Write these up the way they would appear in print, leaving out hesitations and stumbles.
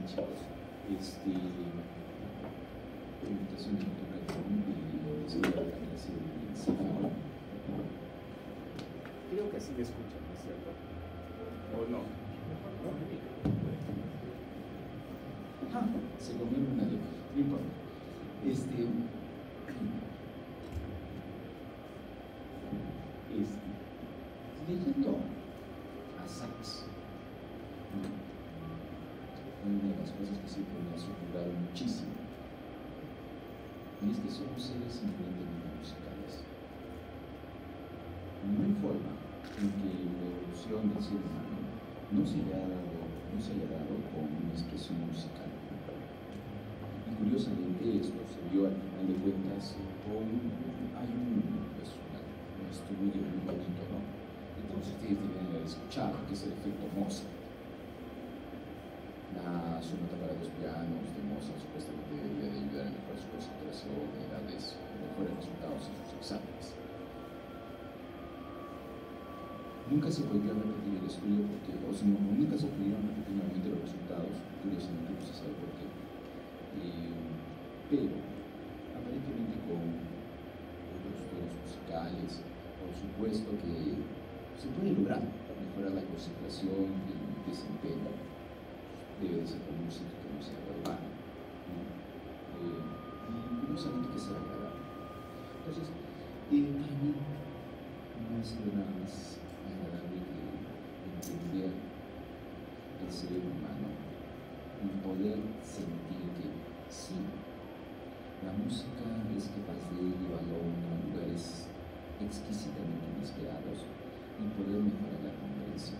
chicos. Invitación de cultura de escuela de la clase de Cifra. Creo que así me escuchan, ¿no es cierto? ¿O no? Se comieron una letra, no importa. Leyendo a Sachs, una de las cosas que siempre me ha asombrado muchísimo, y es que somos seres infinitamente musicales. No hay forma en que la evolución del ser humano no se haya dado con una expresión musical. Y curiosamente esto se vio al final de cuentas hay un estudio muy bonito, ¿no? Entonces ustedes deben haber escuchado que es el efecto Mozart. La sonata para dos pianos de Mozart supuestamente debería de ayudar a mejorar su concentración y darles mejores resultados en sus exámenes. Nunca se podía repetir el estudio porque, nunca se pudieron repetir nuevamente los resultados, curiosamente no se sabe por qué. Pero aparentemente con otros estudios musicales, por supuesto que se puede lograr mejorar la concentración y el desempeño. Debe de ser con música que no sea verbal, ¿no? Y curiosamente que sea agradable. Entonces, para mí no es nada más agradable que entender el cerebro humano y poder sentir que sí, la música es capaz de llevarlo a lugares exquisitamente inesperados y poder mejorar la comprensión.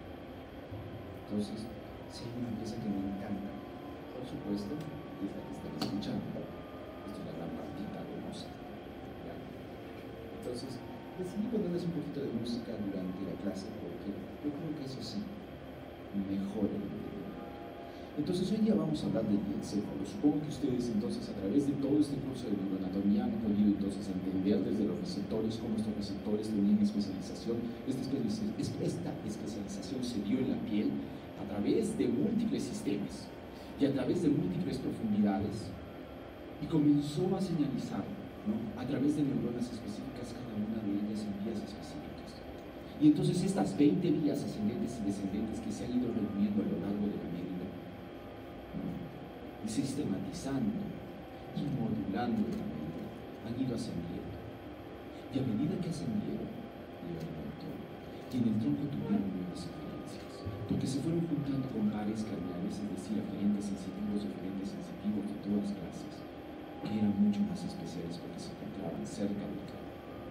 Entonces, si hay una pieza que me encanta, por supuesto, es la que están escuchando. Esto es la gran partita de Mozart. ¿Ya? Entonces, decidí ponerles un poquito de música durante la clase porque yo creo que eso sí mejora el entendimiento. Entonces hoy día vamos a hablar del diencéfalo. Supongo que ustedes entonces a través de todo este curso de neuroanatomía han podido entonces entender desde los receptores cómo estos receptores tenían especialización. Esta especialización se dio en la piel a través de múltiples sistemas y a través de múltiples profundidades y comenzó a señalizar, ¿no?, a través de neuronas específicas, cada una de ellas en vías específicas. Y entonces estas 20 vías ascendentes y descendentes que se han ido reuniendo a lo largo de la médula, ¿no?, y sistematizando y modulando la médula, han ido ascendiendo. Y a medida que ascendieron, llegaron al tronco. Y en el tronco tuvieron nuevas referencias, porque se fueron juntando con pares cardiales, es decir, aferentes sensitivos de todas clases, que eran mucho más especiales porque se encontraban cerca del cráneo.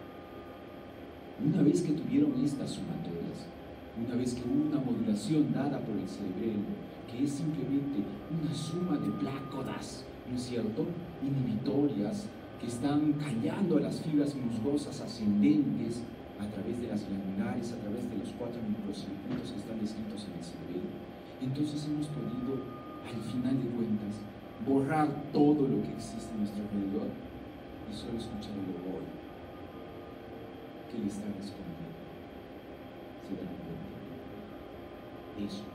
Una vez que tuvieron estas sumatorias, una vez que hubo una modulación dada por el cerebelo, que es simplemente una suma de plácodas, ¿no es cierto?, inhibitorias, que están callando a las fibras musgosas ascendentes a través de las glandulares, a través de los 4 microcircuitos que están descritos en el cerebelo. Entonces hemos podido, al final de cuentas, borrar todo lo que existe a nuestro alrededor y solo escuchar el oboe que le está respondiendo. ¿Se dan cuenta? Eso.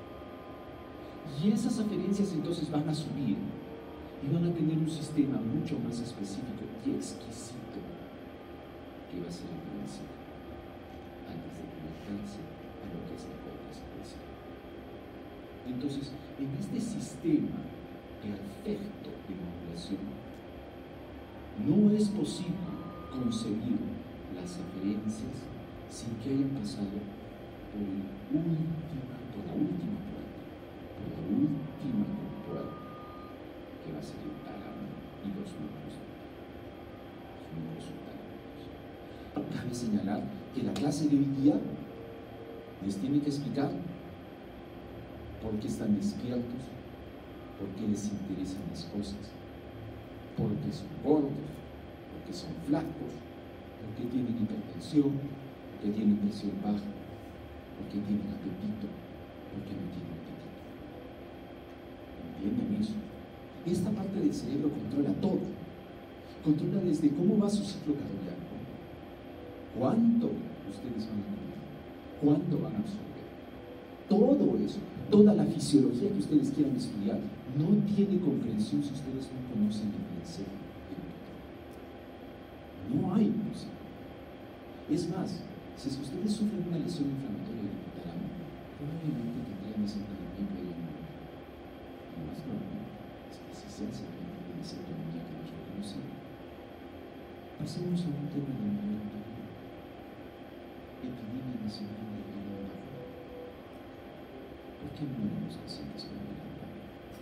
Y esas aferencias entonces van a subir y van a tener un sistema mucho más específico y exquisito que va a ser el principio antes de conectarse a lo que es la corteza cerebral. Entonces, en este sistema perfecto de modulación, no es posible concebir las aferencias sin que hayan pasado por la última puerta, que va a ser el tálamo y los núcleos subtálamos. Cabe señalar que la clase de hoy día les tiene que explicar por qué están despiertos, por qué les interesan las cosas, por qué son gordos, por qué son flacos, por qué tienen hipertensión, por qué tienen presión baja, por qué tienen apetito, por qué no tienen apetito. ¿Entienden eso? Esta parte del cerebro controla todo. Controla desde cómo va su ciclo cardíaco, cuánto ustedes van a comer, cuánto van a absorber, Todo eso, toda la fisiología que ustedes quieran estudiar, no tiene comprensión si ustedes no conocen el encéfalo. No hay música. Es más, si es que ustedes sufren una lesión inflamatoria del hipotálamo, probablemente tendrían ese entendimiento de la muerte. Lo más probable es que si se hace en esa autonomía que nos reconocemos. Pasemos a un tema de mayor autonomía. Epidemia nacional de vida baja. ¿Por qué mueren los pacientes con vida baja?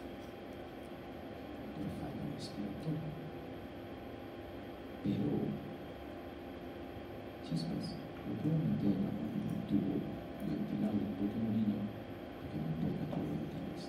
Por falla respiratoria. Pero, chispas, lo puedo meter a un tubo ventilado. ¿Por qué no niño? Porque no importa todo lo que tienes.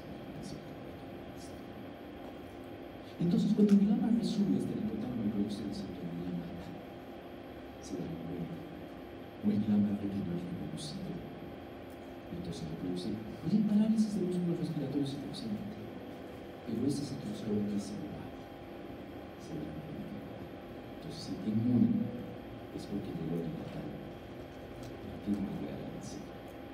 Entonces, cuando el lama resube desde el hipotálamo y produce desautonomía mata, se dan cuenta. O el lama que no es reconocido. Entonces lo produce. Oye, parálisis de músculos respiratorios y proximamente. Pero ese es el crossover que se va. Se dan cuenta. Entonces, si te inmune, es porque llegó el hipotálamo. Pero tiene que llegar al encéfalo.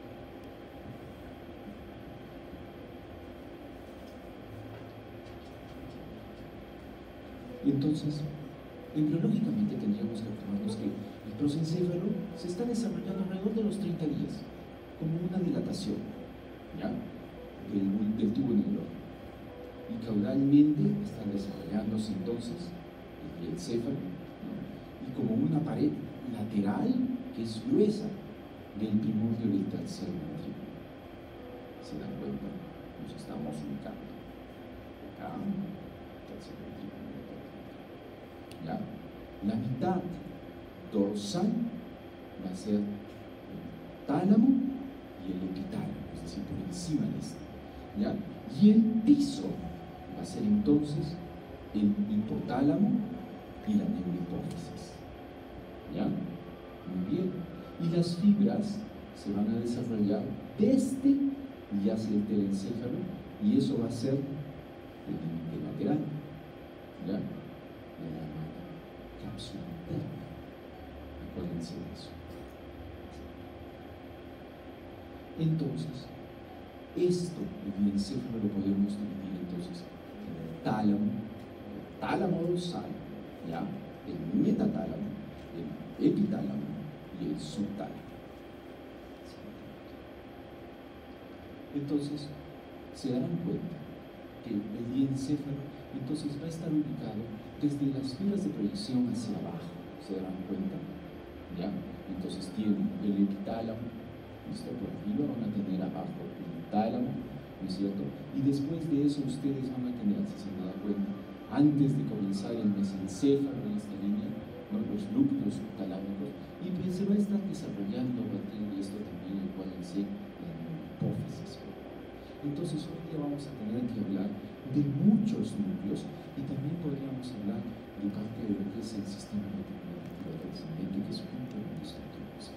Y entonces, embriológicamente tendríamos que afirmarnos que el prosencéfalo se está desarrollando alrededor de los 30 días, como una dilatación, ¿ya? Del tubo neural. Y caudalmente están desarrollándose entonces el encéfalo, ¿no? Y como una pared lateral que es gruesa del primordio del tercer ventrículo. ¿Se dan cuenta? Nos estamos ubicando. Acá, tercer ventrículo. ¿Ya? La mitad dorsal va a ser el tálamo y el epitálamo, es decir, por encima de este. ¿Ya? Y el piso va a ser entonces el hipotálamo y la neurohipófisis. ¿Ya? Muy bien. Y las fibras se van a desarrollar desde y hacia el telencéfalo, y eso va a ser el límite lateral. ¿Ya? La llamada cápsula interna. Acuérdense de eso. Entonces, esto, el encéfalo lo podemos dividir entonces en el tálamo dorsal, ¿ya? El metatálamo, el epitálamo y el subtálamo. Entonces, se darán cuenta que el diencéfalo entonces va a estar ubicado desde las fibras de proyección hacia abajo. ¿Se darán cuenta? ¿Ya? Entonces tiene el epitálamo, ¿listo? Por arriba van a tener abajo el tálamo, ¿no es cierto? Y después de eso ustedes van a tener, si se dan cuenta, antes de comenzar el mesencéfalo en esta línea, ¿no? Los núcleos subtalámicos, y pues se va a estar desarrollando a partir de esto también el cual es la hipófisis. Entonces hoy día vamos a tener que hablar de muchos núcleos y también podríamos hablar de parte de lo que es el sistema reticulativo del crecimiento, que es un componente estructural.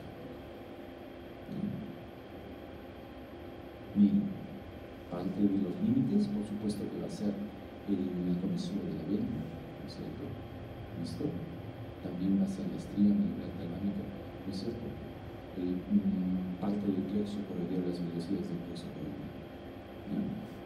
Miren, parte de los límites, por supuesto que va a ser la comisión de la vena, ¿no es cierto? ¿Listo? También va a ser la estría medular talámica, ¿no es cierto? Parte del plexo coroideo, las velocidades del plexo coroideo. ¿Ya?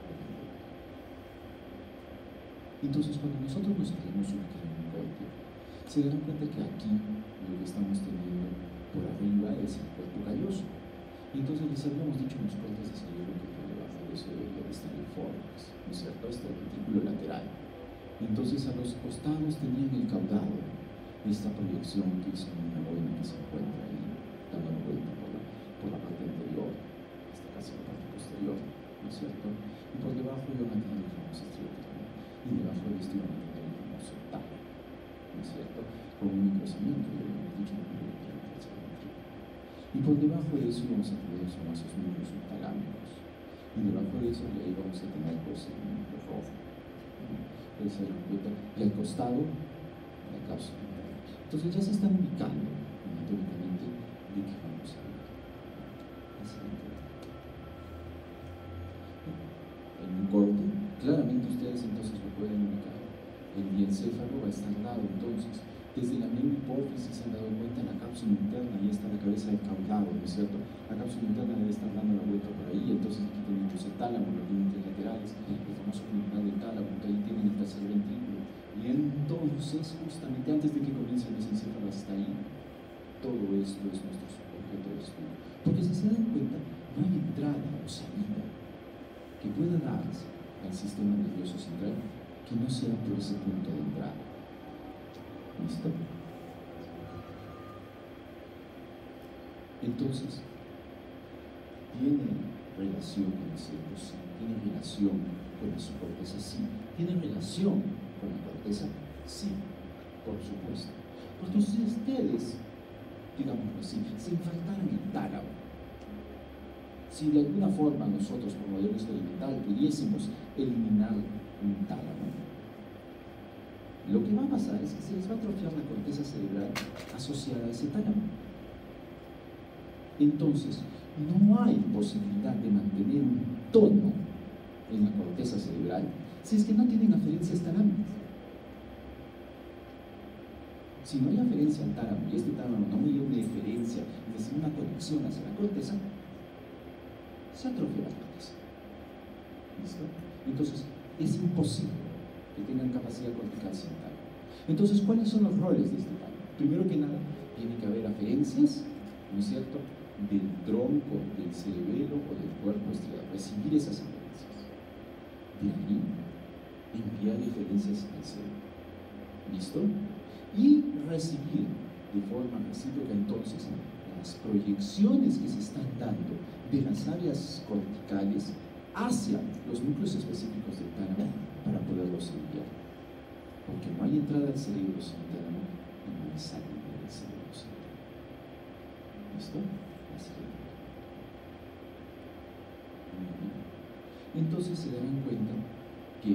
Entonces, cuando nosotros nos queremos ubicar en un golpe, se darán cuenta que aquí lo que estamos teniendo por arriba es el cuerpo calloso. Y entonces les habíamos dicho en los cortes de cerebro que por debajo de eso debería estar el fórnix, ¿no es cierto? Este retículo lateral. Entonces a los costados tenían el caudado, esta proyección que es una boina que se encuentra ahí, dando vuelta por la parte anterior, hasta casi la parte posterior, ¿no es cierto? Y por debajo iban a tener los famosos estriatos, y debajo de esto iban a tener el famoso tálamo, ¿no es cierto? Con un microcimiento, ya lo hemos dicho, y por debajo de eso vamos a tener los famosos núcleos subtalámicos. Y debajo de eso ahí vamos a tener pues, el núcleo rojo. Puede ser la cuenta. Y al costado, la cápsula interna. Entonces ya se están ubicando anatómicamente de qué vamos a hablar. En un corte, claramente ustedes entonces lo pueden ubicar. El diencéfalo va a estar dado entonces Desde la neurohipófisis se han dado cuenta, en la cápsula interna, ahí está la cabeza del caudado, ¿no es cierto? La cápsula interna debe estar dando la vuelta por ahí, entonces aquí tenemos el tálamo, los límites laterales, el famoso criminal del tálamo, que ahí tienen el tercer ventrículo. Y entonces, justamente antes de que comience el mesencéfalo hasta ahí, todo esto es nuestro objeto de estudio. Porque si se dan cuenta, no hay entrada o salida que pueda darse al sistema nervioso central que no sea por ese punto de entrada. ¿Listo? Entonces, ¿tiene relación con el cerebro? Sí. ¿Tiene relación con la corteza? Sí. ¿Tiene relación con la corteza? Sí, por supuesto. Porque si ustedes, digámoslo así, se infartaran el tálamo, si de alguna forma nosotros como modelo experimental pudiésemos eliminar un tálamo, lo que va a pasar es que se les va a atrofiar la corteza cerebral asociada a ese tálamo. Entonces, no hay posibilidad de mantener un tono en la corteza cerebral si es que no tienen aferencias talámicas. Si no hay aferencia al tálamo y este tálamo no hay una deferencia, es decir, una conexión hacia la corteza, se atrofia la corteza. ¿Listo? Entonces, es imposible que tengan capacidad cortical sin tálamo. Entonces, ¿cuáles son los roles de este tálamo? Primero que nada, tiene que haber aferencias, ¿no es cierto?, del tronco, del cerebelo o del cuerpo estriado, recibir esas aferencias. De ahí, enviar diferencias al cerebro. ¿Listo? Y recibir de forma recíproca entonces las proyecciones que se están dando de las áreas corticales hacia los núcleos específicos del tálamo para poderlos enviar. Porque no hay entrada al cerebro sin tálamo y no hay salida del cerebro sin tálamo. ¿Listo? Así es. Entonces se darán cuenta que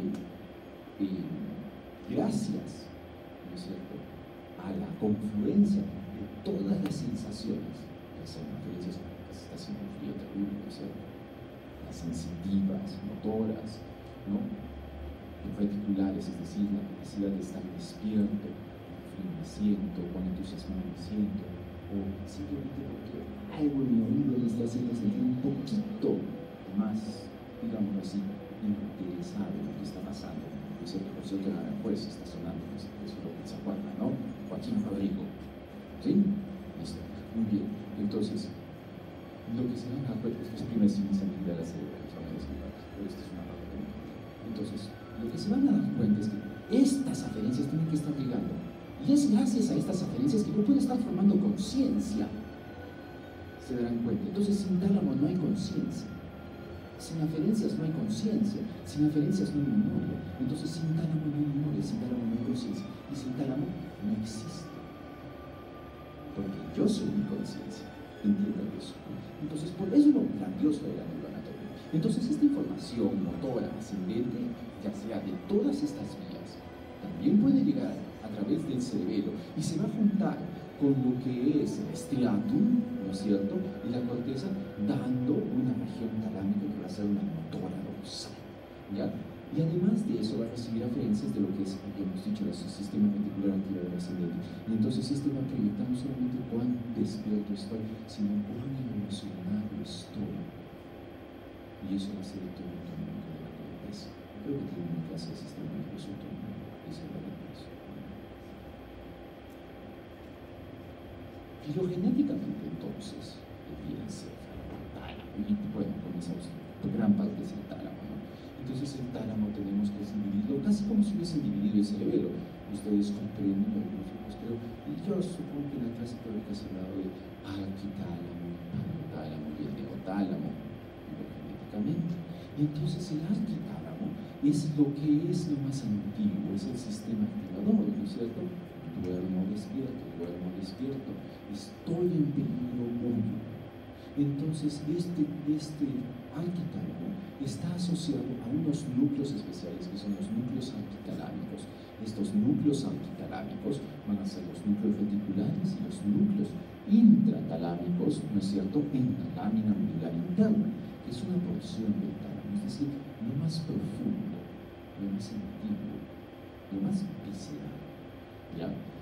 gracias, ¿no es cierto?, a la confluencia de todas las sensaciones, ya sean referencias a que se está haciendo un frío terrible, ¿no es cierto?, las sensitivas, motoras, ¿no?, reticulares, es decir, la capacidad de estar despierto, frío me siento, cuán entusiasmado me siento, o simplemente porque algo en mi oído me está haciendo sentir un poquito más, digámoslo así, interesado en lo que está pasando. ¿No es cierto? Por cierto, en Aranjuez está sonando, no sé si lo se acuerda, ¿no? Joaquín Rodrigo. ¿Sí? Listo. Muy bien. Entonces, lo que se van a dar cuenta es que es primera inicialidad de la cerebral, pero esta es una parte que no. Entonces, lo que se van a dar cuenta es que estas aferencias tienen que estar llegando. Y es gracias a estas aferencias que uno puede estar formando conciencia. Se darán cuenta. Entonces, sin tálamo no hay conciencia. Sin aferencias no hay conciencia. Sin aferencias no hay memoria. Entonces, sin tálamo no hay memoria. Sin tálamo no hay conciencia. Y sin tálamo no existe. Porque yo soy mi conciencia. Entiendan eso. Entonces, por eso es lo grandioso de la neuroanatomía. Entonces, esta información motora ascendente, ya sea de todas estas vías, también puede llegar a través del cerebelo y se va a juntar con lo que es el striatum, ¿no es cierto?, y la corteza, dando una región talámica que va a ser una motora dorsal, ¿ya? Y además de eso va a recibir aferencias de lo que es, habíamos dicho, el sistema reticular anterior ascendente. Y entonces este va a proyectar no solamente cuán despierto estoy, sino cuán emocionado estoy. Y eso va a ser el tono autonómico de la corteza. Creo que tiene una clase de sistema nervioso autónomo, eso es verdad. Filogenéticamente, entonces, el encéfalo, el tálamo, y bueno, comenzamos, gran parte es el tálamo, ¿no? Entonces, el tálamo tenemos que dividirlo casi como si hubiesen dividido el cerebelo. Ustedes comprenden algunos grupos, creo, y yo supongo que en la clase teórica se ha hablado de arquitálamo, parotálamo y el neotálamo, filogenéticamente. Y entonces, el arquitálamo es lo que es lo más antiguo, es el sistema activador, ¿no es cierto? Duermo despierto, estoy en peligro muy. Entonces, este arquitálamo está asociado a unos núcleos especiales que son los núcleos arquitalámicos. Estos núcleos arquitalámicos van a ser los núcleos reticulares y los núcleos intratalámicos, ¿no es cierto?, en la lámina medular interna, que es una porción del tálamo, es decir, lo más profundo, lo más antiguo, lo más visceral. ¿Ya?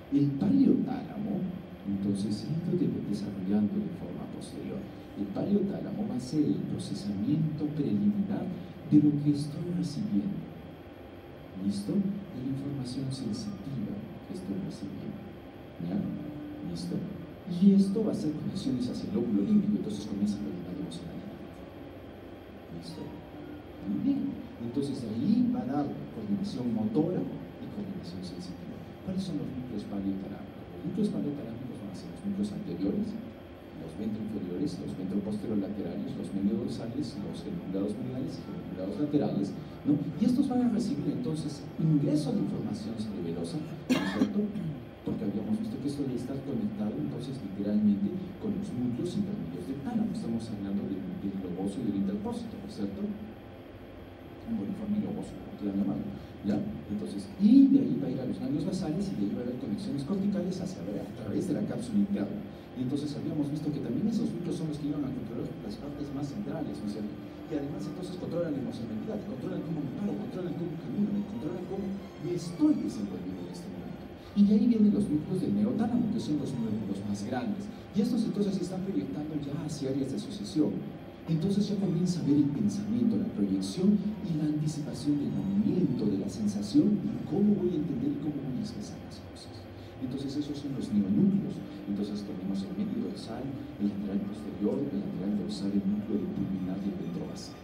El paleotálamo, entonces, se ha ido desarrollando de forma posterior. El paleotálamo va a ser el procesamiento preliminar de lo que estoy recibiendo. ¿Listo? De la información sensitiva que estoy recibiendo. ¿Ya? ¿Listo? Y esto va a hacer conexiones hacia el lóbulo límbico, entonces comienza a la emocionalidad. ¿Listo? Muy bien. Entonces ahí va a dar coordinación motora y coordinación sensitiva. ¿Cuáles son los núcleos paleotalámicos? Los núcleos paleotalámicos van a ser los núcleos anteriores, los ventroinferiores, los ventroposterolaterales, los mediodorsales, los geniculados mediales y geniculados laterales, ¿no? Y estos van a recibir entonces ingreso de información cerebelosa, ¿no es cierto? Porque habíamos visto que esto debe estar conectado entonces literalmente con los núcleos intermedios del tálamo. Estamos hablando del globoso y del interpósito, ¿no es cierto? Un boniforme globoso, como quieran llamarlo, ¿ya? Entonces, y de ahí va a ir a los ganglios basales y de ahí va a haber conexiones corticales a través de la cápsula interna. Y entonces habíamos visto que también esos núcleos son los que iban a controlar las partes más centrales, ¿no es cierto? Y además entonces controlan la emocionalidad, controlan cómo me paro, controlan cómo camino, controlan cómo me estoy desenvolviendo en este momento. Y de ahí vienen los núcleos del neotálamo, que son los núcleos más grandes. Y estos entonces se están proyectando ya hacia áreas de asociación. Entonces ya comienza a ver el pensamiento, la proyección y la anticipación del movimiento, de la sensación y cómo voy a entender y cómo voy a expresar las cosas. Entonces esos son los neonúcleos. Entonces tenemos el medio dorsal, el lateral posterior, el lateral dorsal, el núcleo del pulmonar y el ventrobasal.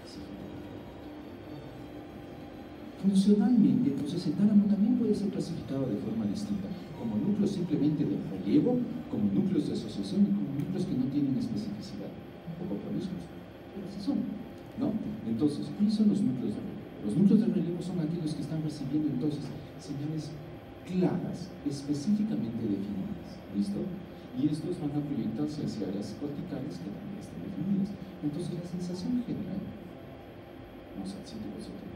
Funcionalmente, entonces el tálamo también puede ser clasificado de forma distinta, como núcleos simplemente de relevo, como núcleos de asociación y como núcleos que no tienen especificidad. Un poco promiscuos, pero así son, ¿no? Entonces, ¿cuáles son los núcleos de relevo? Los núcleos de relevo son aquellos que están recibiendo entonces señales claras, específicamente definidas, ¿listo? Y estos van a proyectarse hacia áreas corticales que también están definidas. Entonces, la sensación general, vamos al 7%.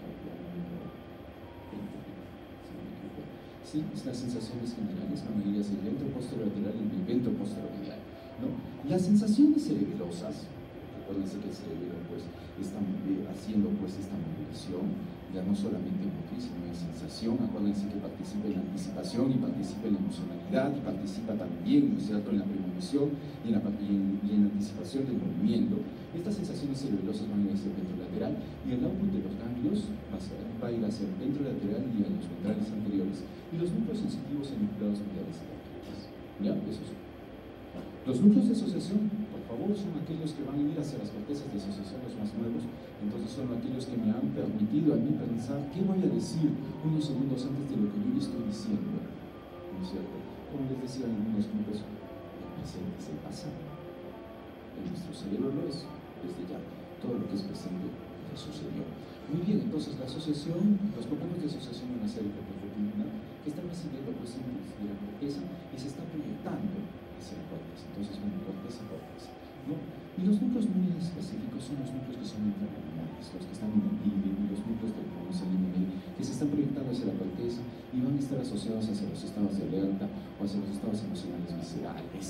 Sí, las sensaciones generales van a ir hacia el ventro posterolateral y el ventro posteromedial, ¿no? Las sensaciones cerebelosas, recuérdense que el cerebro pues está haciendo pues esta modulación, ya no solamente motriz, sino en sensación. Acuérdense que participa en la anticipación y participa en la emocionalidad y participa también, ¿no es cierto?, en la premonición y en la anticipación del movimiento. Estas sensaciones cerebelosas van a ir hacia el ventrolateral y el output de los ganglios va a ir hacia el ventrolateral y a los ventrales anteriores, y los núcleos sensitivos en nucleados mediales y laterales. ¿Ya? Esos son. Los núcleos de asociación, por favor, son aquellos que van a ir hacia las cortezas de asociación, los más nuevos. Entonces son aquellos que me han permitido a mí pensar qué voy a decir unos segundos antes de lo que yo estoy diciendo, ¿no es cierto? Como les decía en algunos grupos, el presente es el pasado. En nuestro cerebro lo es, desde ya. Todo lo que es presente ya sucedió. Muy bien, entonces la asociación, los componentes de asociación van a ser el corteza que están recibiendo pues impulsos de la corteza y se está proyectando hacia la corteza. Entonces, bueno, corteza, ¿no? Y los núcleos muy específicos son los núcleos que son intraluminales, los que están en el límite, y los núcleos del cono sanguíneo que se están proyectando hacia la corteza y van a estar asociados hacia los estados de alerta o hacia los estados emocionales viscerales.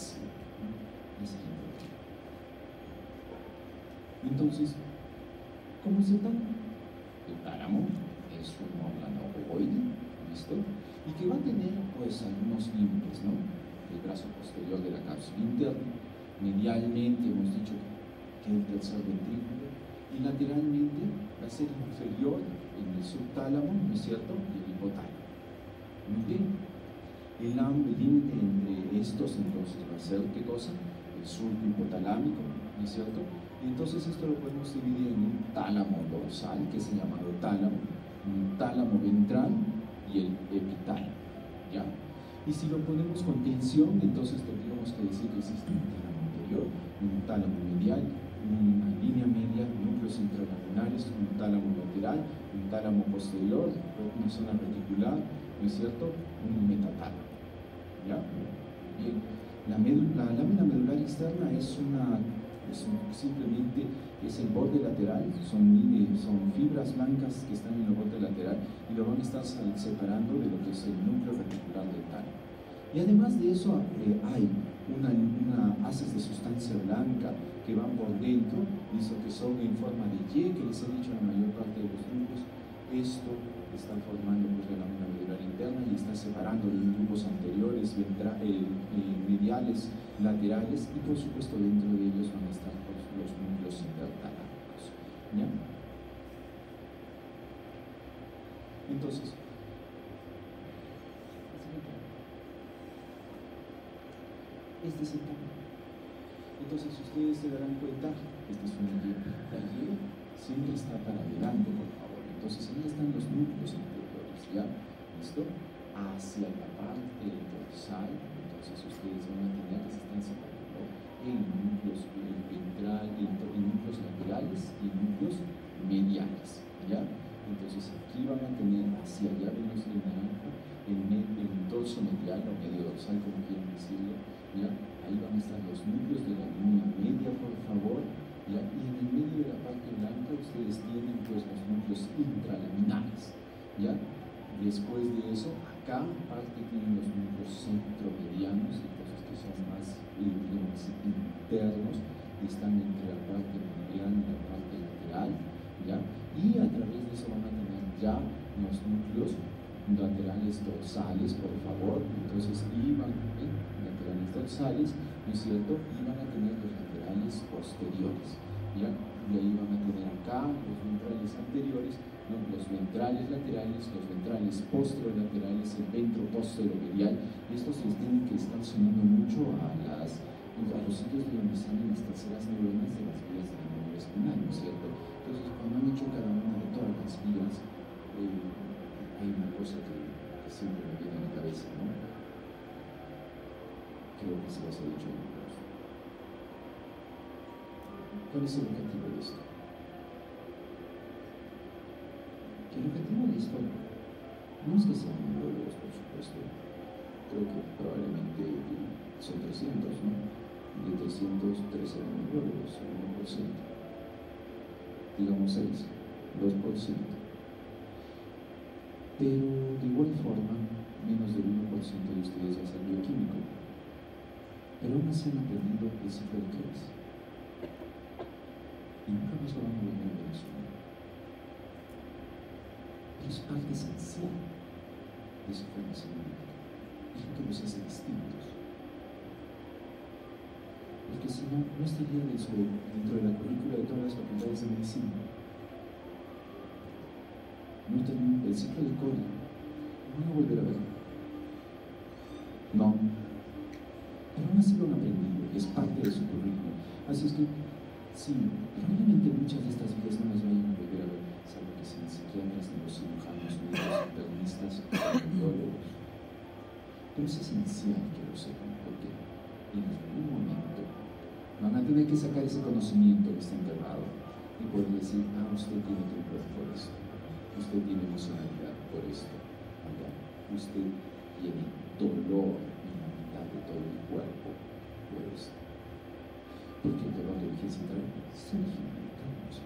Entonces, ¿cómo es el tálamo? El tálamo es un órgano ovoide, ¿listo? Y que va a tener pues algunos límites, ¿no? El brazo posterior de la cápsula interna, medialmente hemos dicho que el tercer ventrículo, y lateralmente va a ser inferior en el subtálamo, ¿no es cierto?, y el hipotálamo. Muy bien. El límite entre estos entonces va a ser, ¿qué cosa? El surco hipotalámico, ¿no es cierto? Y entonces esto lo podemos dividir en un tálamo dorsal, que es el llamado tálamo, un tálamo ventral y el epitálamo, ¿ya? Y si lo ponemos con tensión, entonces tendríamos que decir que existe un tálamo anterior, un tálamo medial, una línea media, núcleos intralaterales, un tálamo lateral, un tálamo posterior, una zona reticular, ¿no es cierto?, un metatálamo, ¿ya? Bien, la lámina medular externa simplemente es el borde lateral, son fibras blancas que están en el borde lateral y lo van a estar separando de lo que es el núcleo reticular del tálamo. Y además de eso hay haces de sustancia blanca que van por dentro, que son en forma de Y, que les he dicho en la mayor parte de los núcleos. Esto está formando pues, la lámina medular interna y está separando los grupos anteriores, mediales, laterales, y por supuesto dentro de ellos van a estar pues, los núcleos intertalámicos. ¿Ya? Entonces, este es el camino. Entonces ustedes se darán cuenta, este es una Y, la Y siempre está para adelante, por favor. Entonces ahí están los núcleos anteriores, ¿ya? ¿Listo? Hacia la parte dorsal, entonces ustedes van a tener que se están separando en núcleos en núcleos laterales y núcleos mediales, ¿ya? Entonces aquí van a tener hacia allá, vemos el naranja, el dorso medial o medio dorsal, como quieren decirlo, ¿ya? Ahí van a estar los núcleos de la línea media, por favor, ¿ya? Y en el medio de la parte blanca ustedes tienen pues los núcleos intralaminares, ¿ya? Después de eso, acá aparte tienen los núcleos centromedianos, entonces que son más digamos, internos, y están entre la parte mediana y la parte lateral, ¿ya? Y a través de eso van a tener ya los núcleos laterales dorsales, por favor. Entonces iban laterales dorsales, ¿no es cierto? Y van a tener los laterales posteriores, ¿ya? Y ahí van a tener acá los ventrales anteriores, ¿no? Los ventrales laterales, los ventrales posterolaterales, el ventroposteromedial. Estos les tienen que estar sonando mucho a los sitios de donde salen las terceras neuronas de las vías de la médula espinal, ¿no es cierto? Entonces, cuando han hecho cada una de todas las vías, hay una cosa que siempre me viene a la cabeza, ¿no? Creo que se los he dicho en otros. ¿Cuál es el objetivo de esto? Que el objetivo de esto no es que sean neurólogos, por supuesto. Creo que probablemente son 300, ¿no? De 300, 3 eran neurólogos, el 1%. Digamos 6, 2%. Pero de igual forma, menos del 1% de ustedes va a ser bioquímico. Pero aún así han aprendido el ciclo de Krebs. Y nunca más lo van a volver a ver en su vida. Pero es parte esencial de su formación médica. Es lo que los hace distintos. Porque si no, no estaría dentro de la currícula de todas las facultades de medicina. No terminan el ciclo de Cori. No van a volver a verlo. No. Pero aún así lo han aprendido y es parte de su currículum. Así es que, sí, probablemente muchas de estas vidas no las vayan a volver a ver, salvo que sean psiquiatras, neurocirujanos, médicos, internistas, biólogos. Pero es esencial que lo sepan, porque en algún momento van a tener que sacar ese conocimiento que está enterrado y poder decir, usted tiene temor por esto. Usted tiene emocionalidad por esto, allá. Usted tiene dolor en la mitad de todo el cuerpo por esto. Porque el dolor de origen central se origina en el tálamo.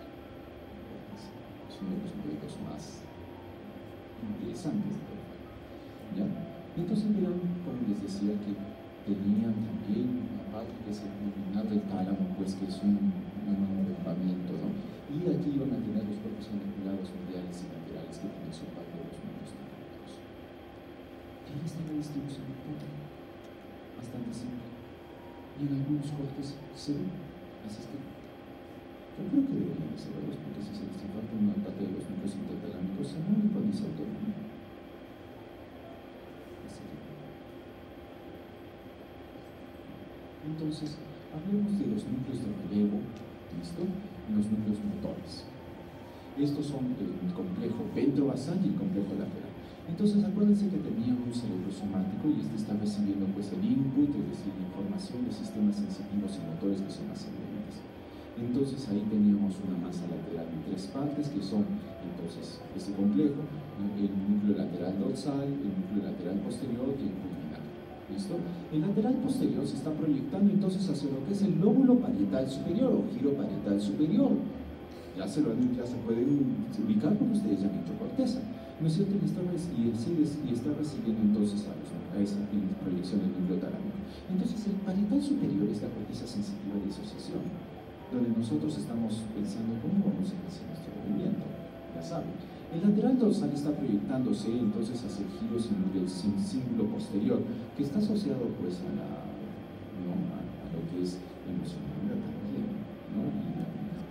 Es uno de los médicos más interesantes de todo. ¿Ya? Entonces verán, como les decía, que tenían también una parte que es el luminar del tálamo, pues que es un envolvamiento, ¿no? Y aquí van a tener los cuerpos auriculares mediales y laterales que tienen su parte de los núcleos talámicos. Y ahí está la distribución del tálamo, bastante simple. Y en algunos cortes se ve. Así es que yo creo que deberían saberlos, porque si se les falta una parte de los núcleos intertalámicos, se mueren con esa autonomía. Entonces, hablemos de los núcleos de relevo, ¿listo? Y los núcleos motores. Estos son el complejo ventrovasal y el complejo lateral. Entonces, acuérdense que tenía un cerebro somático y este está recibiendo pues el input, es decir, la información de sistemas sensitivos y motores que son ascendentes. Entonces, ahí teníamos una masa lateral en 3 partes que son, entonces, este complejo, el núcleo lateral dorsal, el núcleo lateral posterior y el pulmonar. ¿Listo? El lateral posterior se está proyectando entonces hacia lo que es el lóbulo parietal superior o giro parietal superior. Ya se pueden ubicar porque ustedes ya han hecho corteza, ¿no es cierto? Y está recibiendo entonces a esa proyección del núcleo talámico. Entonces el parietal superior es la corteza sensitiva de disociación, donde nosotros estamos pensando cómo vamos a hacer nuestro movimiento, ya saben. El lateral dorsal está proyectándose entonces hacia el giro del cíngulo posterior, que está asociado pues a lo que es emocional también, ¿no? Y la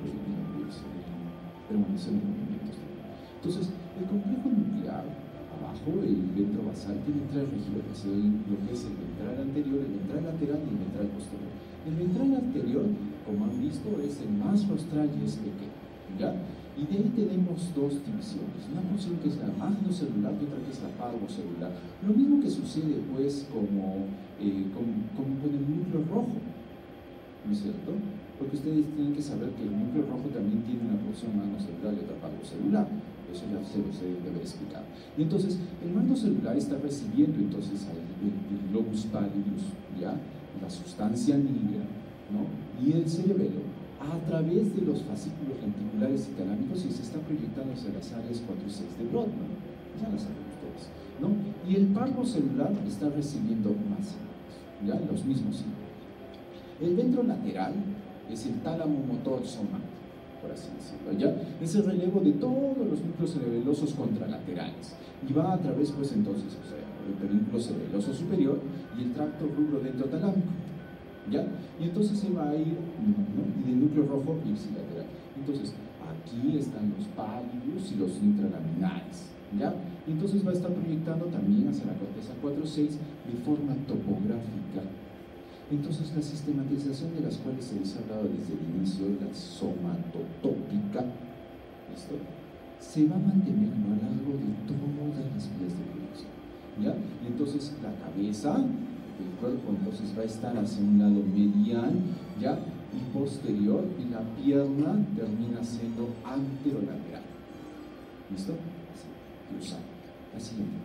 permanecer en movimientos. Entonces, el complejo nuclear, abajo, el ventrobasal, tiene tres regiones, lo que es el ventral anterior, el ventral lateral y el ventral posterior. El ventral anterior, como han visto, es el más rostral y es pequeño, ¿ya? Y de ahí tenemos dos divisiones, una porción que es la magnocelular y otra que es la parvocelular. Lo mismo que sucede pues como con el núcleo rojo, ¿no es cierto? Porque ustedes tienen que saber que el núcleo rojo también tiene una porción magnocelular y otra parvocelular. Eso ya se los debe haber explicado. Y entonces, el magnocelular está recibiendo entonces el globus pallidus, ¿ya? La sustancia negra, ¿no? Y el cerebelo a través de los fascículos lenticulares y talámicos y se está proyectando hacia las áreas 4 y 6 de Brodmann. Ya las sabemos todos, ¿no? Y el parvocelular está recibiendo más, ¿ya? Los mismos signos. El ventrolateral es el tálamo motor somático, por así decirlo, ¿ya? Es el relevo de todos los núcleos cerebelosos contralaterales y va a través, pues entonces, o sea, el pedúnculo cerebeloso superior y el tracto rubrodentotalámico, ¿ya? Y entonces se va a ir, ¿no? Y del núcleo rojo ipsilateral. Entonces, aquí están los pallidus y los intralaminares, ¿ya? Y entonces va a estar proyectando también hacia la corteza 4-6 de forma topográfica. Entonces, la sistematización de las cuales se les ha hablado desde el inicio, la somatotópica, ¿listo? Se va a mantener a lo largo de todas las vías de producción, ¿ya? Y entonces la cabeza del cuerpo entonces va a estar hacia un lado medial, ¿ya? Y posterior, y la pierna termina siendo anterolateral, ¿listo? Así, cruzado, la siguiente.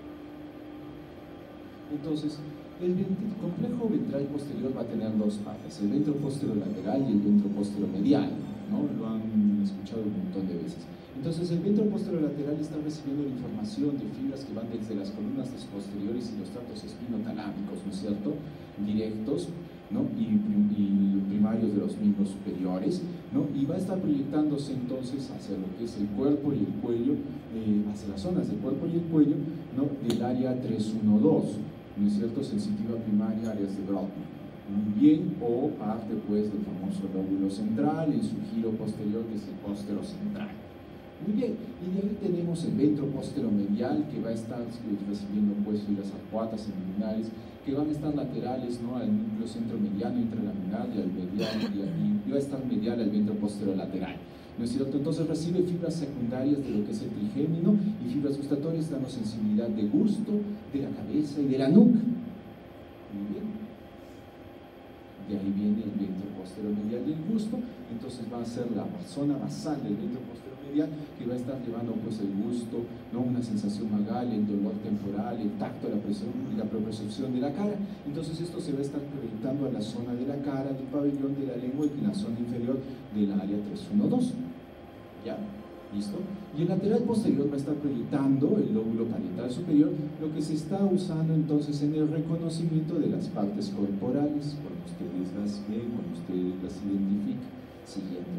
Entonces, el complejo ventral posterior va a tener dos partes, el ventro posterolateral y el ventro posteromedial, ¿no? Lo han escuchado un montón de veces. Entonces, el ventro posterolateral está recibiendo la información de fibras que van desde las columnas posteriores y los tractos espinotalámicos, ¿no es cierto? Directos, ¿no? Y primarios de los miembros superiores, ¿no? Y va a estar proyectándose entonces hacia lo que es el cuerpo y el cuello, hacia las zonas del cuerpo y el cuello, ¿no? Del área 312. ¿No es cierto? Sensitiva primaria, áreas de Brodmann. Muy bien, o parte pues del famoso lóbulo central en su giro posterior, que es el póstero central. Muy bien, y de ahí tenemos el ventro posteromedial, que va a estar recibiendo pues fibras arcuatas y luminares, que van a estar laterales, ¿no? Al núcleo centromediano intralaminar y al medial, y va a estar medial al ventro posterolateral. ¿No es cierto? Entonces recibe fibras secundarias de lo que es el trigémino y fibras gustatorias dando sensibilidad de gusto, de la cabeza y de la nuca. Muy bien. De ahí viene el ventro posteromedial y el gusto. Entonces va a ser la zona basal del ventro posteromedial que va a estar llevando pues el gusto, ¿no? Una sensación vagal, el dolor temporal, el tacto, la presión y la propriocepción de la cara. Entonces esto se va a estar proyectando a la zona de la cara, del pabellón, de la lengua y en la zona inferior del área 312. ¿Ya? ¿Listo? Y el lateral posterior va a estar proyectando el lóbulo parietal superior, lo que se está usando entonces en el reconocimiento de las partes corporales, cuando ustedes las ven, cuando ustedes las identifican. Siguiente.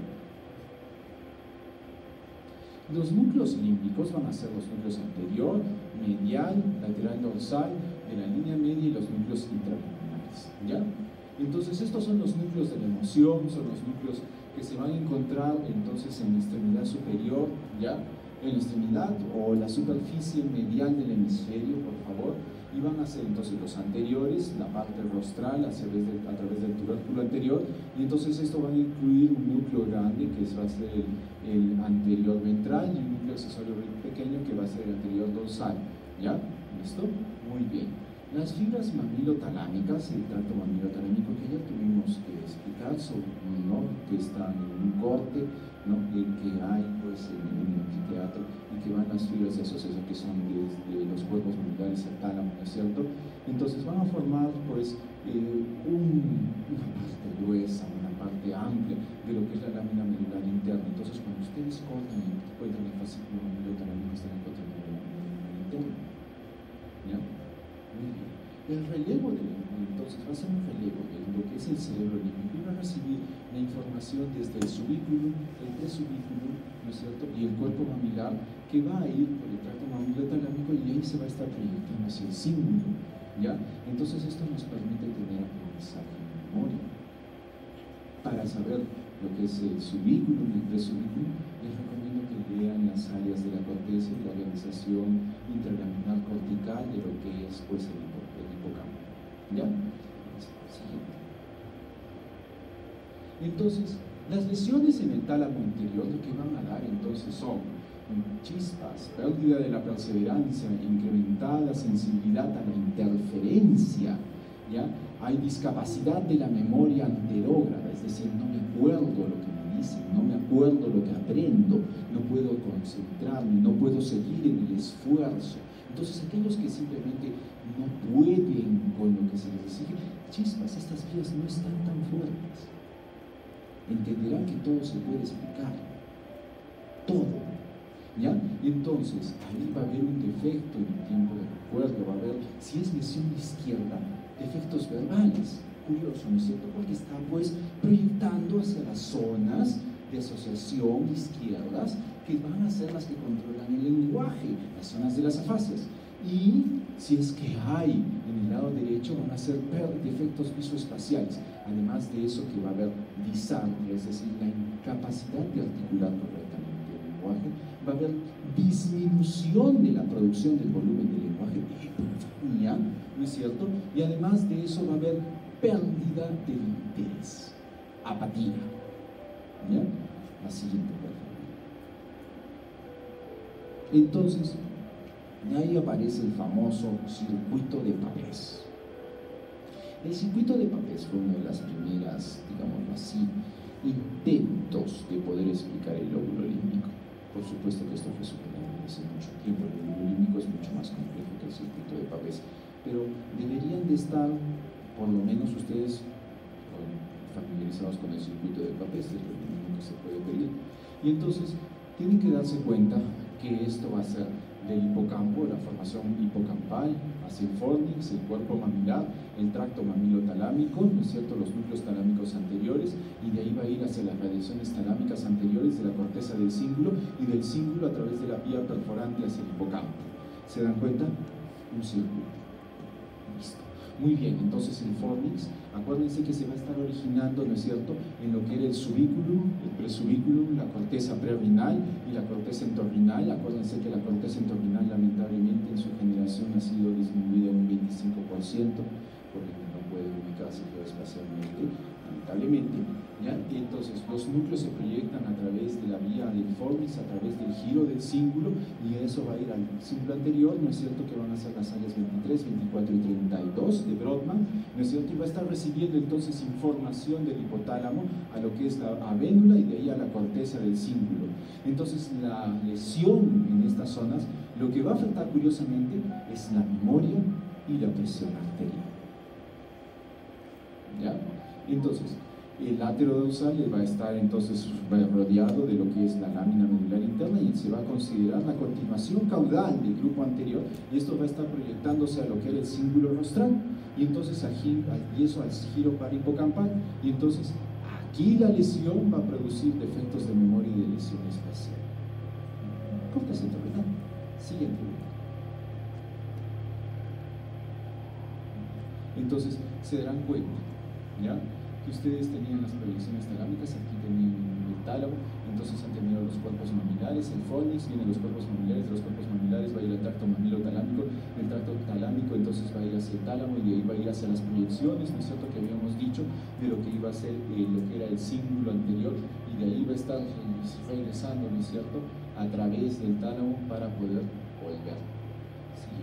Los núcleos límbicos van a ser los núcleos anterior, medial, lateral dorsal, de la línea media y los núcleos intrapulmonares, ¿ya? Entonces estos son los núcleos de la emoción, son los núcleos que se van a encontrar entonces en la extremidad superior, ¿ya? En la extremidad o la superficie medial del hemisferio, por favor, y van a ser entonces los anteriores, la parte rostral a través del tubérculo anterior, y entonces esto va a incluir un núcleo grande que va a ser el anterior ventral y un núcleo accesorio pequeño que va a ser el anterior dorsal, ¿ya? ¿Listo? Muy bien. Las fibras mamilotalámicas, el tracto mamilotalámico que ya tuvimos que explicar, ¿no? Que están en un corte, ¿no? Que hay pues en un anfiteatro y que van las fibras de asociación que son desde los cuerpos mamilares al tálamo, ¿no es cierto? Entonces van a formar pues una parte gruesa, una parte amplia de lo que es la lámina medular interna. Entonces cuando ustedes cortan y encuentran el fascículo mamilotalámico están encontrando la lámina medular interna, ¿ya? El relevo entonces va a ser un relevo de lo que es el cerebro límbico y va a a recibir la información desde el subículo, el presubículo, ¿no es cierto?, y el cuerpo mamilar, que va a ir por el tracto mamilotalámico y ahí se va a estar proyectando hacia el cíngulo, ¿ya? Entonces esto nos permite tener aprendizaje en memoria. Para saber lo que es el subículo y el presubículo, les recomiendo que lean las áreas de la corteza y la organización intralaminar cortical de lo que es, pues, el hipocampo, ¿ya? Siguiente. Entonces, las lesiones en el tálamo interior lo que van a dar entonces son chispas, pérdida de la perseverancia, incrementada sensibilidad a la interferencia, ¿ya? Hay discapacidad de la memoria anterógrada, es decir, no me acuerdo lo que me dicen, no me acuerdo lo que aprendo, no puedo concentrarme, no puedo seguir en el esfuerzo. Entonces, aquellos que simplemente no pueden con lo que se les exige, chispas, estas vías no están tan fuertes. Entenderán que todo se puede explicar, todo, ¿ya? Entonces, ahí va a haber un defecto en el tiempo de recuerdo, va a haber, si es lesión izquierda, defectos verbales. Curioso, ¿no es cierto? Porque está, pues, proyectando hacia las zonas de asociación izquierdas que van a ser las que controlan el lenguaje, las zonas de las afasias. Y si es que hay en el lado derecho, van a ser defectos visoespaciales. Además de eso, que va a haber disartria, es decir, la incapacidad de articular correctamente el lenguaje. Va a haber disminución de la producción del volumen del lenguaje, hipofonía, ¿no es cierto? Y además de eso va a haber pérdida del interés, apatía. ¿Ya? La siguiente, por favor. Entonces, ahí aparece el famoso circuito de Pavés. El circuito de Pavés fue una de las primeras, digámoslo así, intentos de poder explicar el lóbulo límbico. Por supuesto que esto fue superado hace mucho tiempo. El lóbulo límbico es mucho más complejo que el circuito de Pavés, pero deberían de estar, por lo menos ustedes, familiarizados con el circuito de Pavés, es lo mínimo que se puede pedir. Y entonces tienen que darse cuenta que esto va a ser del hipocampo, la formación hipocampal, hacia el fornix, el cuerpo mamilar, el tracto mamilotalámico, ¿no es cierto?, los núcleos talámicos anteriores, y de ahí va a ir hacia las radiaciones talámicas anteriores de la corteza del cíngulo, y del cíngulo a través de la vía perforante hacia el hipocampo. ¿Se dan cuenta? Un círculo. Listo. Muy bien, entonces el fornix, acuérdense que se va a estar originando, ¿no es cierto?, en lo que era el subículo, el presubículo, la corteza prerenal y la corteza entorrinal. Acuérdense que la corteza entorrinal, lamentablemente, en su generación ha sido disminuida un 25%, porque no puede ubicarse geoespacialmente, lamentablemente, ¿ya? Y entonces los núcleos se proyectan a través de la vía del fornix, a través del giro del cíngulo, y eso va a ir al cíngulo anterior, ¿no es cierto?, que van a ser las áreas 23, 24 y 32 de Brodmann, ¿no es cierto?, y va a estar recibiendo entonces información del hipotálamo a lo que es la avénula y de ahí a la corteza del cíngulo. Entonces la lesión en estas zonas, lo que va a afectar curiosamente es la memoria y la presión arterial. ¿Ya? Entonces, el látero dorsal va a estar entonces rodeado de lo que es la lámina medular interna y se va a considerar la continuación caudal del grupo anterior, y esto va a estar proyectándose a lo que era el cíngulo rostral, y entonces y eso al giro parahipocampal, y entonces aquí la lesión va a producir defectos de memoria y de lesión espacial. Corteza entorrinal. Siguiente. Entonces se darán cuenta, ¿ya?, que ustedes tenían las proyecciones talámicas, aquí tenían el tálamo, entonces han tenido los cuerpos mamilares, el fornix, vienen los cuerpos mamilares, de los cuerpos mamilares va a ir al tracto mamilotalámico, el tracto talámico entonces va a ir hacia el tálamo y de ahí va a ir hacia las proyecciones, ¿no es cierto?, que habíamos dicho, de lo que iba a ser lo que era el cíngulo anterior, y de ahí va a estar regresando, ¿no es cierto?, a través del tálamo para poder volver. ¿Sí?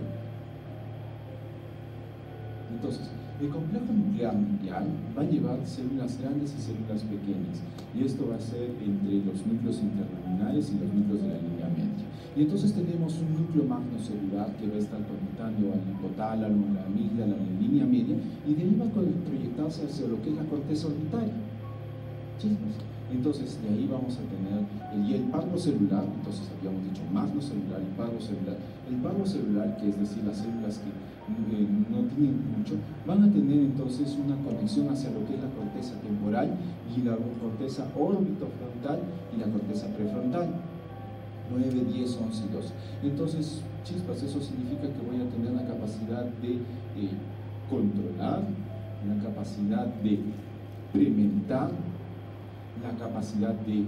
Entonces, el complejo nuclear medial va a llevar células grandes y células pequeñas, y esto va a ser entre los núcleos interlaminales y los núcleos de la línea media. Y entonces tenemos un núcleo magnocelular que va a estar conectando al hipotálamo, a la amígdala, a la línea media, y de ahí va a proyectarse hacia lo que es la corteza orbitaria. Chismes. Entonces de ahí vamos a tener el parvo celular. Entonces habíamos dicho magno celular y parvo celular. El parvo celular, que es decir, las células que no tienen mucho, van a tener entonces una conexión hacia lo que es la corteza temporal y la corteza orbitofrontal y la corteza prefrontal. 9, 10, 11 y 12. Entonces, chispas, eso significa que voy a tener la capacidad de controlar, la capacidad de experimentar, la capacidad de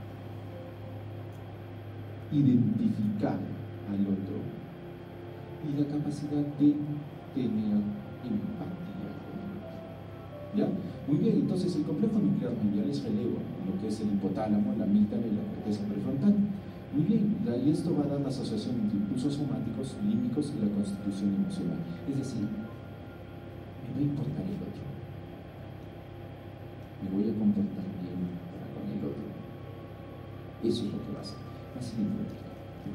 identificar al otro y la capacidad de tener empatía con el otro. ¿Ya? Muy bien, entonces el complejo nuclear medial es relevo en lo que es el hipotálamo, la amígdala y la corteza prefrontal. Muy bien, y esto va a dar la asociación entre impulsos somáticos, límbicos y la constitución emocional. Es decir, me va a importar el otro, me voy a comportar bien para con el otro. Eso es lo que va a ser importante.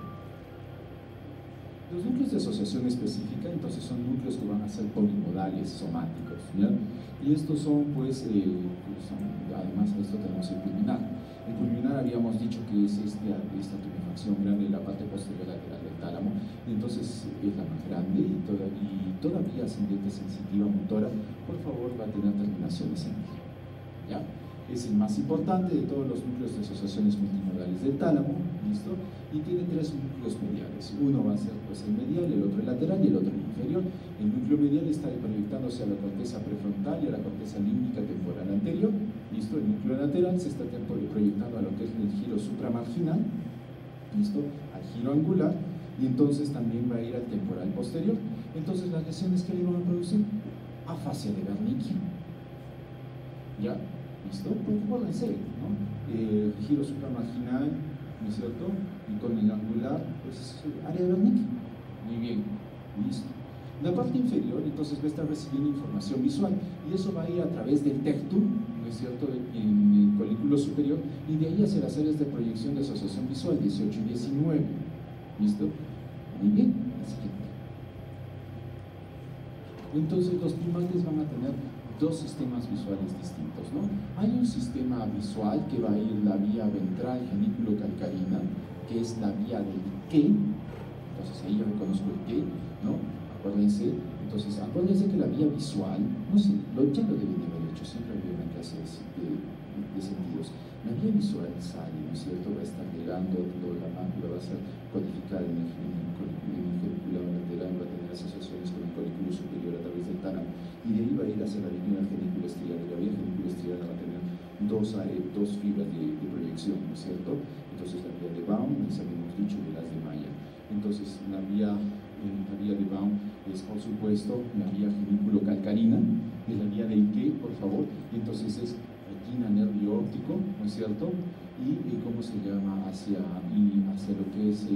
Los núcleos de asociación específica, entonces, son núcleos que van a ser polimodales, somáticos, ¿ya? Y estos son, pues, además de esto tenemos el pulminar. El pulminar habíamos dicho que es esta tumefacción grande en la parte posterior lateral del tálamo, y entonces es la más grande y toda vía ascendente sensitiva motora, por favor, va a tener terminaciones en I, ¿ya? Es el más importante de todos los núcleos de asociaciones multimodales del tálamo, ¿listo? Y tiene 3 núcleos mediales. Uno va a ser, pues, el medial, el otro el lateral y el otro el inferior. El núcleo medial está proyectándose a la corteza prefrontal y a la corteza límbica temporal anterior, ¿listo? El núcleo lateral se está proyectando a lo que es el giro supramarginal, ¿listo? Al giro angular, y entonces también va a ir al temporal posterior. Entonces, las lesiones que le van a producir, afasia de Wernicke, ¿ya? ¿Listo? Porque acuérdense, ¿no? Giro supramarginal, ¿no es cierto? Y con el angular, pues área de Wernicke. Muy bien, listo. La parte inferior, entonces, va a estar recibiendo información visual, y eso va a ir a través del tectum, ¿no es cierto?, en el colículo superior, y de ahí hacia las áreas de proyección de asociación visual, 18 y 19. ¿Listo? Muy bien, la siguiente. Entonces, los primates van a tener 2 sistemas visuales distintos, ¿no? Hay un sistema visual que va a ir la vía ventral genículo-calcarina, que es la vía del qué. Entonces ahí yo reconozco el qué, ¿no? Acuérdense que la vía visual, no sé, ya lo deben de haber hecho, siempre había una clase de sentidos. La vía visual sale, ¿no es cierto? Va a estar llegando, la mácula va a ser codificada en el geniculado lateral, va a tener asociaciones con el colículo superior a través del tálamo, y de ahí va a ir hacia la vía geniculoestriada. La vía geniculoestriada va a tener dos fibras de proyección, ¿no es cierto? Entonces la vía de Baum, les habíamos dicho, de las de Mayer. Entonces la vía de Baum es, por supuesto, la vía genículo-calcarina, de la vía del qué, por favor, y entonces es retina, nervio óptico, ¿no es cierto? Y ¿cómo se llama? Hacia lo que es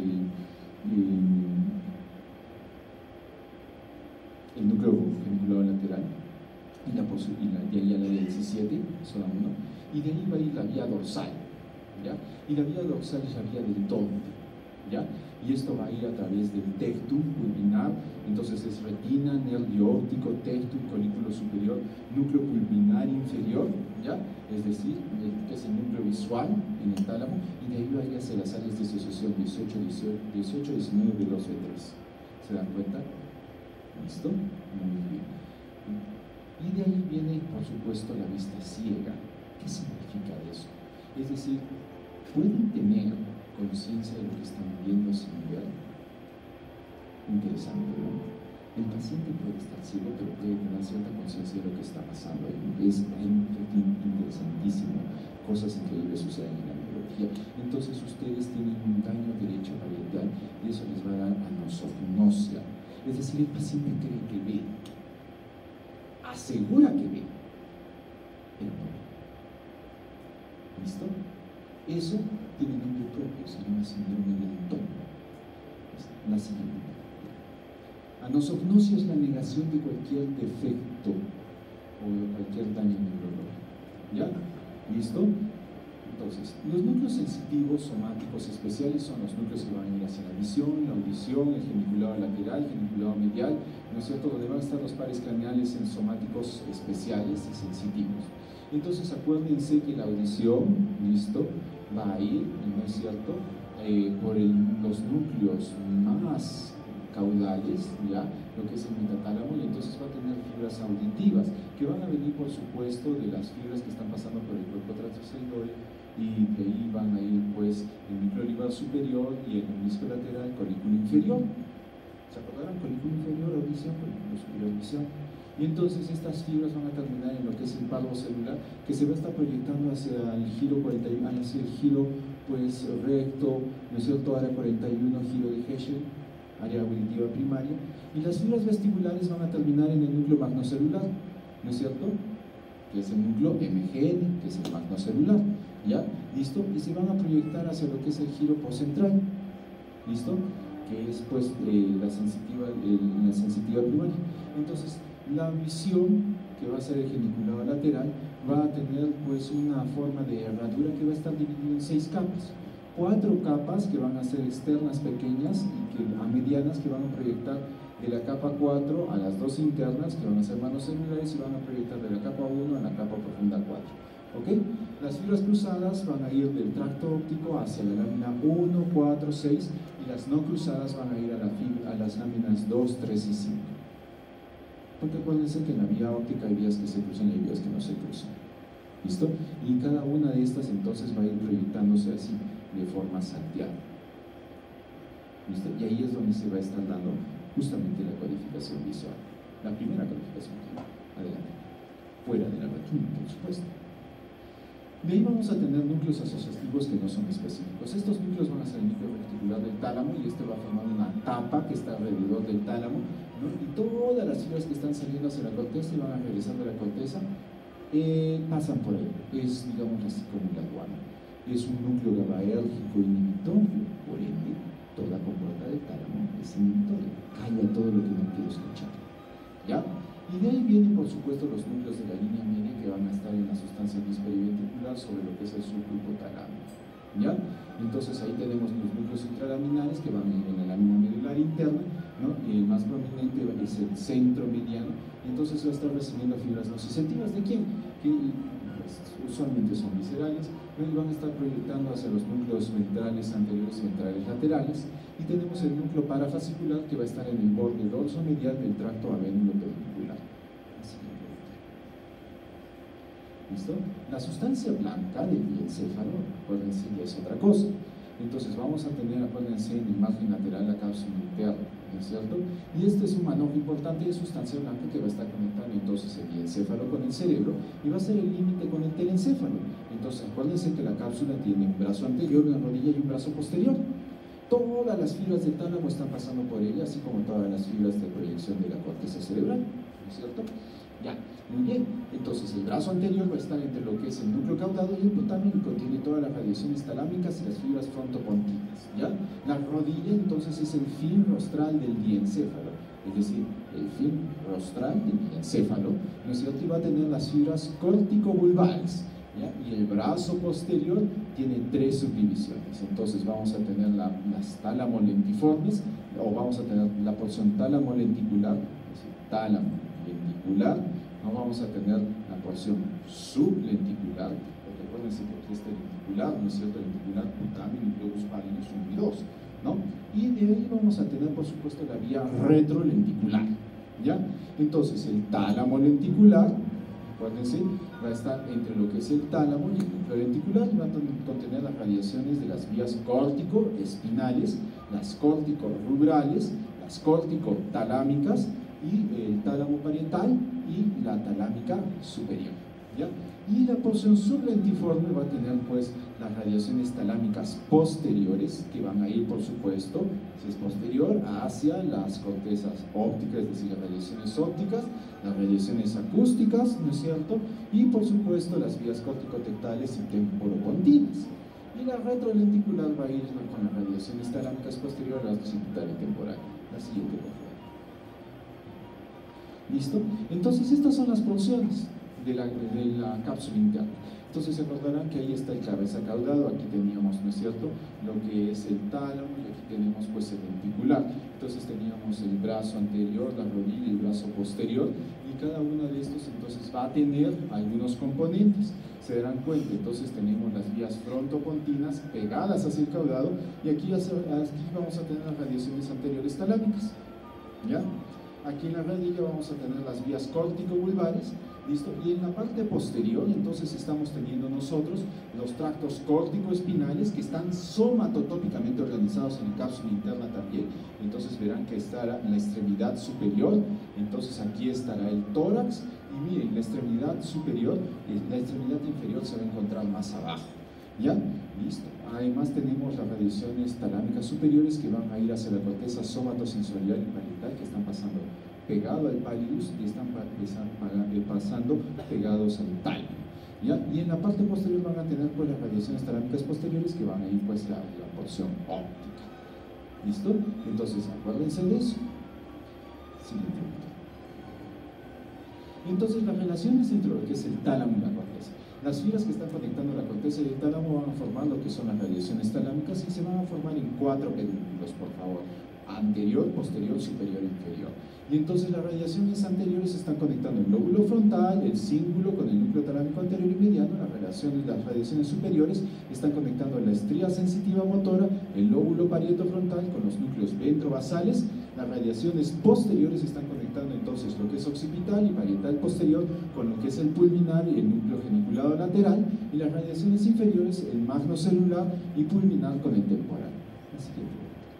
el núcleo geniculado lateral, y de ahí a la vía 17, zona 1, y de ahí va a ir la vía dorsal, ¿ya? Y la vía dorsal es la vía del donde, ¿ya? Y esto va a ir a través del tectum pulvinar, entonces es retina, nervio óptico, tectum, colículo superior, núcleo pulvinar inferior, ¿ya? Es decir, que es el núcleo visual en el tálamo, y de ahí va a ir hacia las áreas de asociación 18, 19 de los V3. ¿Se dan cuenta? ¿Listo? Muy bien. Y de ahí viene, por supuesto, la vista ciega. ¿Qué significa eso? Es decir, ¿pueden tener conciencia de lo que están viendo sin ver? Interesante, ¿no? El paciente puede estar ciego, pero puede tener cierta conciencia de lo que está pasando. Es interesantísimo. Cosas increíbles suceden en la neurología. Entonces, ustedes tienen un daño derecho parietal y eso les va a dar anosognosia. Es decir, el paciente cree que ve, asegura que ve, pero no ve. ¿Listo? Eso tiene nombre propio, se llama síndrome del tono. La siguiente. Anosognosia es la negación de cualquier defecto o de cualquier daño neurológico. ¿Ya? ¿Listo? Entonces, los núcleos sensitivos somáticos especiales son los núcleos que van a ir hacia la visión, la audición, el geniculado lateral, el geniculado medial, ¿no es cierto?, donde van a estar los pares craneales en somáticos especiales y sensitivos. Entonces acuérdense que la audición, listo, va a ir, ¿no es cierto?, por los núcleos más caudales, ya, lo que es el metatálamo, y entonces va a tener fibras auditivas, que van a venir, por supuesto, de las fibras que están pasando por el cuerpo transversal, y de ahí van a ir, pues, el núcleo olivar superior y el menisco lateral, colículo inferior. ¿Se acordarán? Colículo inferior, audición, colículo superior, audición. Y entonces estas fibras van a terminar en lo que es el parvo celular, que se va a estar proyectando hacia el giro 41, hacia el giro, pues, recto, ¿no es cierto?, área 41, giro de Heschel, área auditiva primaria, y las fibras vestibulares van a terminar en el núcleo magnocelular, ¿no es cierto?, que es el núcleo MGN, que es el magnocelular, ¿ya? ¿Listo? Y se van a proyectar hacia lo que es el giro poscentral, ¿listo?, que es, pues, la sensitiva primaria. Entonces, la visión, que va a ser el geniculado lateral, va a tener, pues, una forma de herradura que va a estar dividida en 6 capas. 4 capas que van a ser externas pequeñas y a medianas, que van a proyectar de la capa 4 a las 2 internas, que van a ser manos celulares, y van a proyectar de la capa 1 a la capa profunda 4. ¿Ok? Las fibras cruzadas van a ir del tracto óptico hacia la lámina 1, 4, 6, y las no cruzadas van a ir a las láminas 2, 3 y 5. Porque acuérdense que en la vía óptica hay vías que se cruzan y hay vías que no se cruzan. ¿Listo? Y cada una de estas entonces va a ir proyectándose así, de forma salteada. ¿Listo? Y ahí es donde se va a estar dando justamente la codificación visual. La primera codificación visual. Adelante. Fuera de la retina, por supuesto. De ahí vamos a tener núcleos asociativos que no son específicos. Estos núcleos van a ser el núcleo reticular del tálamo, y este va a formar una tapa que está alrededor del tálamo, ¿no? Y todas las fibras que están saliendo hacia la corteza y van a regresar de la corteza pasan por ahí. Es, digamos, así como la aduana. Es un núcleo GABAérgico inhibitorio, por ende, toda compuerta del tálamo es inhibitoria, calla todo lo que no quiero escuchar, ¿ya? Y de ahí vienen, por supuesto, los núcleos de la línea media, que van a estar en la sustancia periventricular sobre lo que es el surco hipotalámico, ¿ya? Entonces ahí tenemos los núcleos intralaminares que van a ir en la lámina medular interna, ¿no? Y el más prominente es el centro mediano, y entonces va a estar recibiendo fibras nociceptivas. ¿De quién? Que pues, usualmente son viscerales, ¿no? Y van a estar proyectando hacia los núcleos ventrales anteriores y ventrales laterales. Y tenemos el núcleo parafascicular, que va a estar en el borde dorso medial del tracto avénulo pericular. ¿Listo? La sustancia blanca del diencéfalo, acuérdense, ya es otra cosa. Entonces vamos a tener, acuérdense, en el margen lateral la cápsula interna, ¿no es cierto? Y este es un manojo importante de sustancia blanca que va a estar conectando entonces el diencéfalo con el cerebro, y va a ser el límite con el telencéfalo. Entonces acuérdense que la cápsula tiene un brazo anterior, una rodilla y un brazo posterior. Todas las fibras del tálamo están pasando por ella, así como todas las fibras de proyección de la corteza cerebral, ¿no es cierto? Ya, muy bien. Entonces el brazo anterior va a estar entre lo que es el núcleo caudado y el hipotálamo, y contiene todas las radiaciones talámicas y las fibras frontopontinas, ¿ya? La rodilla entonces es el fin rostral del diencéfalo, es decir, el fin rostral del diencéfalo, ¿no es cierto? Y va a tener las fibras córtico-vulvares, ¿ya? Y el brazo posterior tiene 3 subdivisiones. Entonces vamos a tener las tálamo lentiformes, o vamos a tener la porción tálamo lenticular, es decir, tálamo lenticular. No vamos a tener la porción sublenticular, porque acuérdense que aquí está el lenticular, ¿no es cierto? El lenticular, putamen y globus pallidus 1 y 2, ¿no? Y de ahí vamos a tener, por supuesto, la vía retrolenticular, ¿ya? Entonces el tálamo lenticular, acuérdense, va a estar entre lo que es el tálamo y el núcleo lenticular, y va a contener las radiaciones de las vías córtico-espinales, las córtico-rubrales, las córtico-talámicas, y el tálamo parietal y la talámica superior, ¿ya? Y la porción sublentiforme va a tener, pues, las radiaciones talámicas posteriores, que van a ir, por supuesto, si es posterior, hacia las cortezas ópticas, es decir, las radiaciones ópticas, las radiaciones acústicas, ¿no es cierto? Y, por supuesto, las vías corticotectales y temporopontinas. Y la retrolenticular va a ir con las radiaciones talámicas posteriores a la occipital y temporal. La siguiente, por favor. ¿Listo? Entonces estas son las porciones de la cápsula interna. Entonces se acordarán que ahí está el cabeza caudado, aquí teníamos, ¿no es cierto?, lo que es el tálamo, y aquí tenemos pues el lenticular. Entonces teníamos el brazo anterior, la rodilla y el brazo posterior, y y cada uno de estos entonces va a tener algunos componentes. Se darán cuenta, entonces tenemos las vías frontopontinas pegadas hacia el caudado, y aquí vamos a tener las radiaciones anteriores talámicas, ¿ya? Aquí en la radilla vamos a tener las vías córtico-vulvares, ¿listo? Y en la parte posterior entonces estamos teniendo nosotros los tractos córtico-espinales, que están somatotópicamente organizados en la cápsula interna también. Entonces verán que estará en la extremidad superior, entonces aquí estará el tórax, y miren, la extremidad superior, la extremidad inferior se va a encontrar más abajo, ¿ya? Listo. Además tenemos las radiaciones talámicas superiores que van a ir hacia la corteza somatosensorial y parietal, que están pasando pegado al pallidus y están pasando pegados al tálamo, ¿ya? Y en la parte posterior van a tener pues las radiaciones talámicas posteriores, que van a ir pues la porción óptica. ¿Listo? Entonces acuérdense de eso. Siguiente punto. Entonces las relaciones entre lo que es el tálamo y la corteza. Las fibras que están conectando la corteza y el tálamo van a formar lo que son las radiaciones talámicas, y se van a formar en 4 pedúnculos, por favor: anterior, posterior, superior e inferior. Y entonces las radiaciones anteriores están conectando el lóbulo frontal, el cíngulo con el núcleo talámico anterior y mediano. Las radiaciones superiores están conectando la estría sensitiva motora, el lóbulo parietofrontal con los núcleos ventrobasales. Las radiaciones posteriores están conectando entonces lo que es occipital y parietal posterior con lo que es el pulvinar y el núcleo geniculado lateral, y las radiaciones inferiores el magnocelular y pulvinar con el temporal. Así que,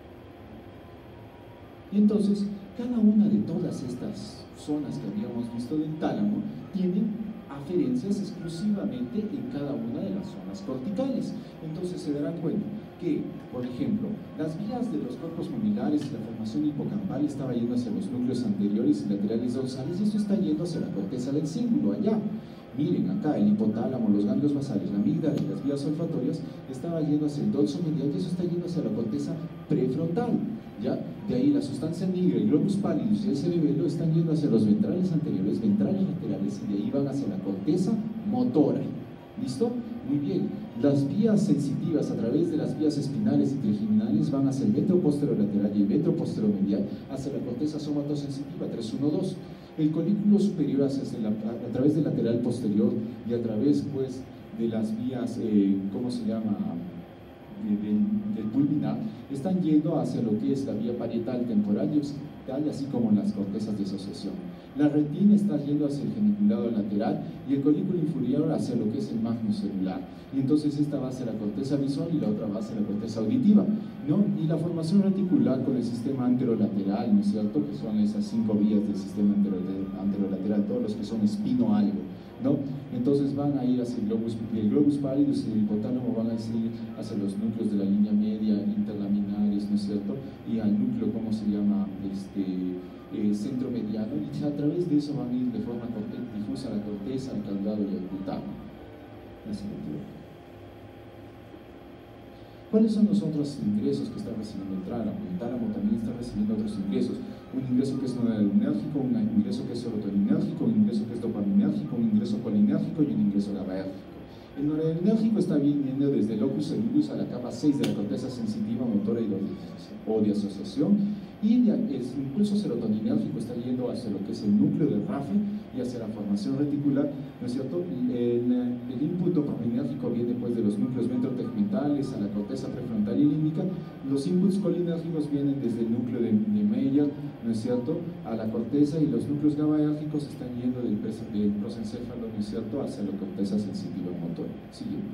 y entonces cada una de todas estas zonas que habíamos visto del tálamo tienen aferencias exclusivamente en cada una de las zonas corticales. Entonces se darán cuenta que, por ejemplo, las vías de los cuerpos mamilares y la formación hipocampal estaba yendo hacia los núcleos anteriores y laterales dorsales, y esto está yendo hacia la corteza del cíngulo allá. Miren acá, el hipotálamo, los ganglios basales, la amígdala y las vías olfatorias estaba yendo hacia el dorso medial, y eso está yendo hacia la corteza prefrontal, ¿ya? De ahí la sustancia negra, el globus pallidus y el cerebelo están yendo hacia los ventrales anteriores, ventrales laterales, y de ahí van hacia la corteza motora. ¿Listo? Muy bien. Las vías sensitivas a través de las vías espinales y trigeminales van hacia el ventro posterolateral y el ventro posteromedial hacia la corteza somatosensitiva 3-1-2. El colículo superior a través del lateral posterior y a través pues de las vías, ¿cómo se llama?, del pulvinar, están yendo hacia lo que es la vía parietal, temporal y occipital, así como las cortezas de asociación. La retina está yendo hacia el geniculado lateral y el colículo inferior hacia lo que es el magnocelular. Y entonces esta va hacia la corteza visual y la otra va hacia la corteza auditiva, ¿no? Y la formación reticular con el sistema anterolateral, ¿no es cierto?, que son esas 5 vías del sistema anterolateral, todos los que son espino algo, ¿no? Entonces van a ir hacia el globus pallidus y el hipotálamo van a ir hacia los núcleos de la línea media, interlaminares, ¿no es cierto?, y al núcleo, ¿cómo se llama?, centro mediano, y a través de eso van a ir de forma difusa a la corteza, al caudado y al cultamo. ¿Cuáles son los otros ingresos que está recibiendo el tálamo? El tálamo también está recibiendo otros ingresos. Un ingreso que es noradrenérgico, un ingreso que es serotoninérgico, un ingreso que es dopaminérgico, un ingreso colinérgico y un ingreso GABAérgico. El noradrenérgico está viniendo desde el locus ceruleus a la capa 6 de la corteza sensitiva motora o de asociación, y el impulso serotoninérgico está yendo hacia lo que es el núcleo del RAFE y hacia la formación reticular, ¿no es cierto? El input dopaminérgico viene pues de los núcleos ventrotegmentales a la corteza prefrontal y límbica. Los inputs colinérgicos vienen desde el núcleo de Meyer, ¿no es cierto?, a la corteza, y los núcleos GABAérgicos están yendo del prosencéfalo, ¿no es cierto?, hacia la corteza sensitiva motora. Siguiente.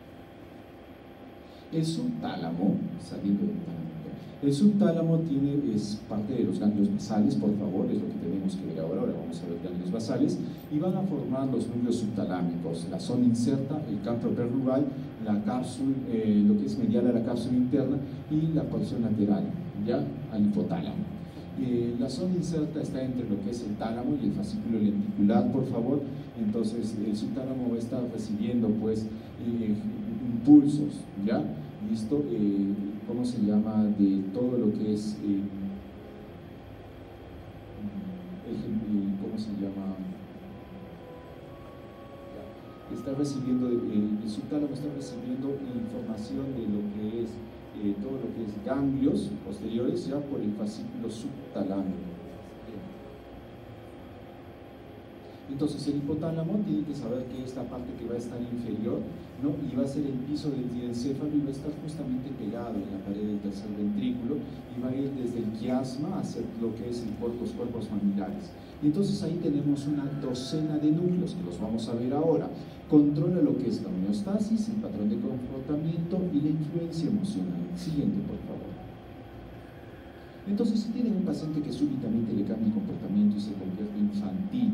El subtálamo, saliendo del tálamo. El subtálamo es parte de los ganglios basales, por favor, es lo que tenemos que ver ahora. Ahora vamos a ver ganglios basales, y van a formar los núcleos subtalámicos, la zona inserta, el campo perrugal, la cápsula, lo que es medial a la cápsula interna, y la porción lateral, ya, al hipotálamo. La zona inserta está entre lo que es el tálamo y el fascículo lenticular, por favor. Entonces el subtálamo va a estar recibiendo pues impulsos, ¿ya? ¿Listo? ¿Cómo se llama? De todo lo que es ¿cómo se llama? Está recibiendo, el subtálamo está recibiendo información de lo que es todo lo que es ganglios posteriores, ya por el fascículo subtalámico. Entonces el hipotálamo tiene que saber que esta parte que va a estar inferior, ¿no? Y va a ser el piso del diencéfalo y va a estar justamente pegado en la pared del tercer ventrículo y va a ir desde el quiasma hacia lo que es los cuerpos mamilares. Y entonces ahí tenemos una docena de núcleos que los vamos a ver ahora. Controla lo que es la homeostasis, el patrón de comportamiento y la influencia emocional. Siguiente, por favor. Entonces, si tienen un paciente que súbitamente le cambia el comportamiento y se convierte infantil,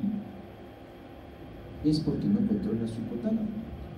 es porque no controla su hipotálamo.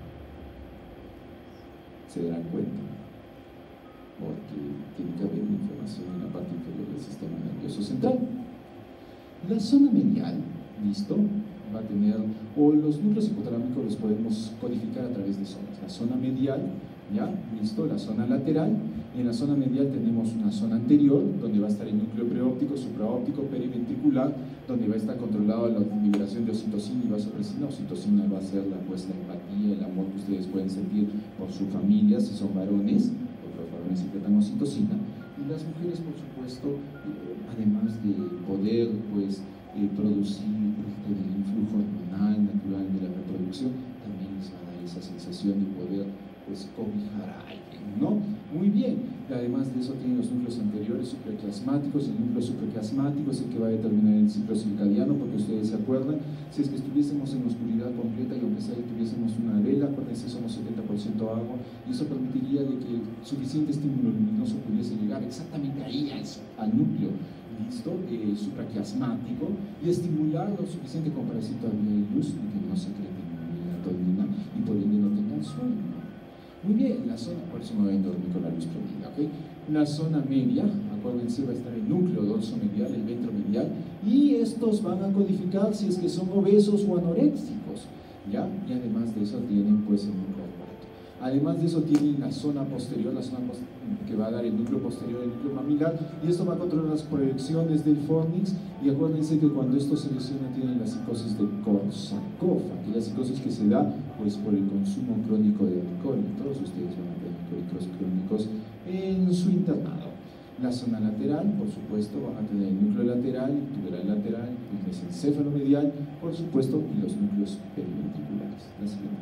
Se darán cuenta, porque tiene que haber inflamación en la parte inferior del sistema nervioso central. La zona medial, ¿listo? Va a tener, o los núcleos hipotalámicos los podemos codificar a través de zonas. La zona medial, ¿ya? ¿Listo? La zona lateral. En la zona medial tenemos una zona anterior, donde va a estar el núcleo preóptico, supraóptico, periventricular, donde va a estar controlada la liberación de oxitocina y vasopresina. Oxitocina va a ser la empatía, el amor que ustedes pueden sentir por su familia, si son varones, porque los varones secretan oxitocina. Y las mujeres, por supuesto, además de poder, pues, producir el influjo hormonal natural de la reproducción, también les va a dar esa sensación de poder, pues, cobijar a alguien, ¿no? Muy bien. Y además de eso tienen los núcleos anteriores supraquiasmáticos. El núcleo supraquiasmático es el que va a determinar el ciclo circadiano, porque ustedes se acuerdan, si es que estuviésemos en oscuridad completa y aunque sea tuviésemos una vela, acuérdense, somos 70% agua, y eso permitiría de que suficiente estímulo luminoso pudiese llegar exactamente ahí, al núcleo, ¿listo? Supraquiasmático, y estimular lo suficiente como para decir todavía hay luz y que no secreten melatonina y por ende no tengan sueño. Muy bien, la zona, por eso me voy a dormir con la luz prendida, ¿ok? La zona media, acuérdense, va a estar el núcleo dorso medial, el ventro medial, y estos van a codificar si es que son obesos o anoréxicos, ¿ya? Y además de eso tienen, pues, el núcleo cuarto. Además de eso tienen la zona posterior, que va a dar el núcleo posterior, el núcleo mamilar, y esto va a controlar las proyecciones del fornix. Y acuérdense que cuando esto se lesiona tienen la psicosis de Korsakoff, aquella psicosis que se da, pues, por el consumo crónico de alcohol. Todos ustedes van a tener alcohólicos crónicos en su internado. La zona lateral, por supuesto, van a tener el núcleo lateral, el tuberal lateral, el mesencéfalo medial, por supuesto, y los núcleos periventriculares. La siguiente.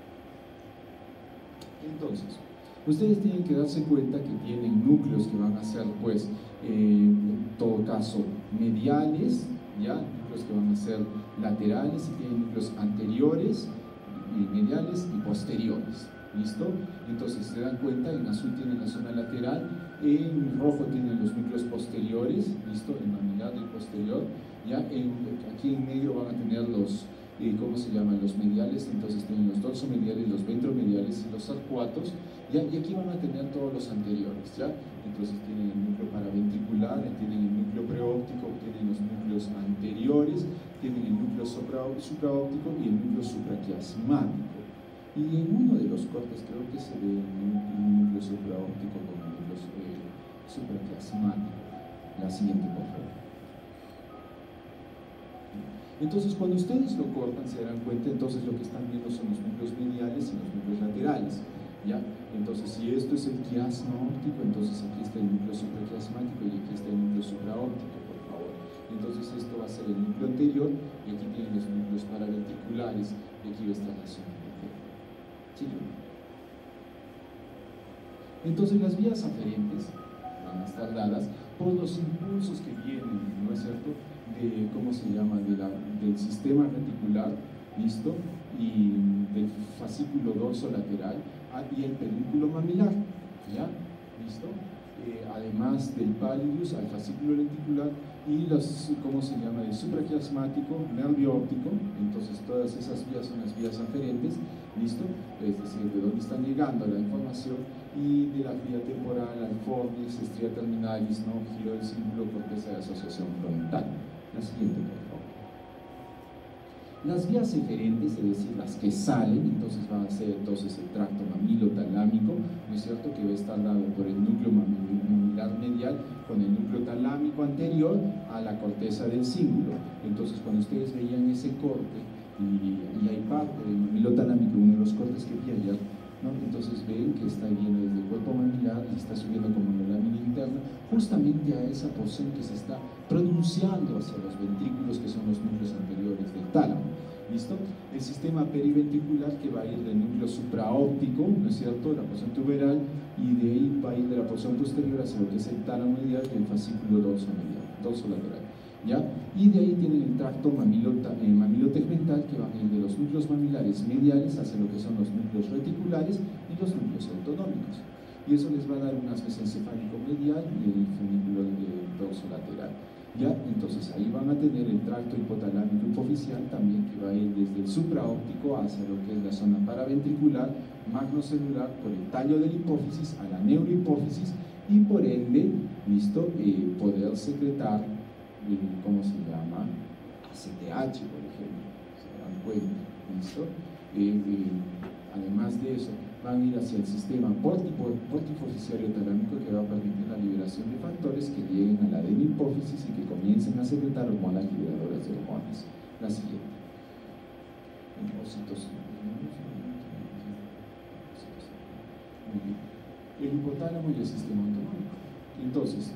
Entonces, ustedes tienen que darse cuenta que tienen núcleos que van a ser, pues, en todo caso, mediales, ¿ya? Núcleos que van a ser laterales, y tienen núcleos anteriores, mediales y posteriores, ¿listo? Entonces, se dan cuenta, en azul tienen la zona lateral, en rojo tienen los núcleos posteriores, ¿listo? El mamilar y el posterior, ¿ya? Aquí en negro van a tener los, ¿cómo se llaman? Los mediales. Entonces tienen los dorsomediales, los ventromediales y los arcuatos, ¿ya? Y aquí van a tener todos los anteriores, ¿ya? Entonces tienen el núcleo paraventricular, tienen el núcleo preóptico, tienen los núcleos anteriores, tienen el núcleo supraóptico y el núcleo supraquiasmático. Y en uno de los cortes creo que se ve un núcleo supraóptico con el núcleo supraquiasmático. La siguiente, por favor. Entonces, cuando ustedes lo cortan, se darán cuenta, entonces lo que están viendo son los núcleos mediales y los núcleos laterales, ¿ya? Entonces, si esto es el quiasma óptico, entonces aquí está el núcleo supraquiasmático y aquí está el núcleo supraóptico, por favor. Entonces, esto va a ser el núcleo anterior, y aquí tienen los núcleos paraventriculares, y aquí va a estar la zona anterior. ¿Sí? Entonces, las vías aferentes van a estar dadas por los impulsos que vienen, ¿no es cierto?, de, ¿cómo se llama?, del sistema reticular, ¿listo?, y del fascículo dorso lateral y el pedúnculo mamilar, ¿ya?, ¿listo?, además del pallidus al fascículo reticular y los, ¿cómo se llama?, el supraquiasmático, nervio óptico. Entonces todas esas vías son las vías aferentes, ¿listo?, es decir, de dónde están llegando la información, y de la vía temporal al fornix, estría terminalis, ¿no?, giro del círculo, corteza de asociación frontal. La siguiente, por favor. Las vías eferentes, es decir, las que salen, entonces va a ser entonces el tracto mamilo-talámico, ¿no es cierto?, que va a estar dado por el núcleo mamilar medial con el núcleo talámico anterior a la corteza del cíngulo. Entonces, cuando ustedes veían ese corte, y hay parte del mamilo talámico, uno de los cortes que vi ayer, ¿no? Entonces ven que está yendo desde el cuerpo mamilar y está subiendo como en la lámina interna, justamente a esa porción que se está pronunciando hacia los ventrículos, que son los núcleos anteriores del tálamo. ¿Listo? El sistema periventricular que va a ir del núcleo supraóptico, ¿no es cierto?, la porción tuberal, y de ahí va a ir de la porción posterior hacia lo que es el tálamo medial y el fascículo dorsolateral, ¿ya? Y de ahí tienen el tracto mamilotegmental, que van a ir de los núcleos mamilares mediales hacia lo que son los núcleos reticulares y los núcleos autonómicos. Y eso les va a dar un asco encefálico medial y el funículo dorsolateral. ¿Ya? Entonces ahí van a tener el tracto hipotalámico hipoficial también, que va a ir desde el supraóptico hacia lo que es la zona paraventricular, magnocelular, por el tallo de la hipófisis a la neurohipófisis, y por ende, ¿listo?, poder secretar, ¿cómo se llama?, ACTH, por ejemplo, se dan cuenta, ¿listo? Además de eso, van a ir hacia el sistema portifociario talámico, que va a permitir la liberación de factores que lleguen a la adenohipófisis y que comiencen a secretar hormonas liberadoras de hormonas. La siguiente. Muy bien. El hipotálamo y el sistema autonómico. Entonces,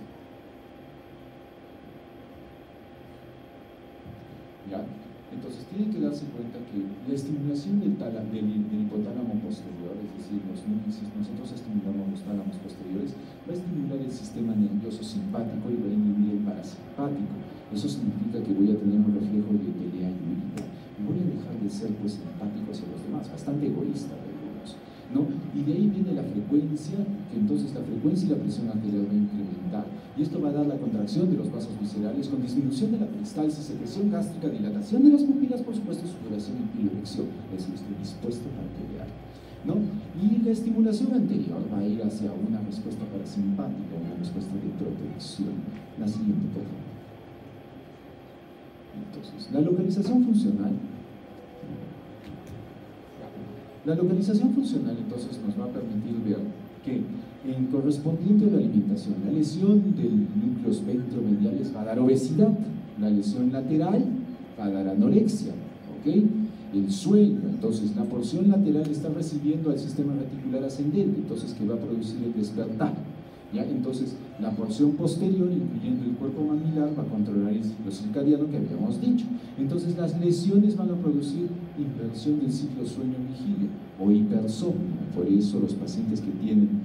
¿ya? Entonces tienen que darse cuenta que la estimulación del hipotálamo posterior, es decir, nosotros estimulamos los tálamos posteriores, va a estimular el sistema nervioso simpático y va a inhibir el parasimpático. Eso significa que voy a tener un reflejo de pelea inhibida y voy a dejar de ser pues simpático hacia los demás, bastante egoísta de algunos, ¿no? Y de ahí viene la frecuencia, que entonces la frecuencia y la presión arterial va a incrementar, y esto va a dar la contracción de los vasos viscerales con disminución de la peristalsis, secreción gástrica, dilatación de las pupilas, por supuesto, sudoración y pilorección, es decir, estoy dispuesto para pelear, ¿no? Y la estimulación anterior va a ir hacia una respuesta parasimpática, una respuesta de protección. La siguiente, por favor. Entonces, la localización funcional. La localización funcional entonces nos va a permitir ver que en correspondiente a la alimentación, la lesión del núcleos ventromediales va a dar obesidad, la lesión lateral va a dar anorexia, ¿ok? El sueño, entonces la porción lateral está recibiendo al sistema reticular ascendente, entonces que va a producir el despertar, ¿ya? Entonces la porción posterior, incluyendo el cuerpo mamilar, va a controlar el ciclo circadiano que habíamos dicho. Entonces las lesiones van a producir inversión del ciclo sueño-vigilia o hipersomnio. Por eso los pacientes que tienen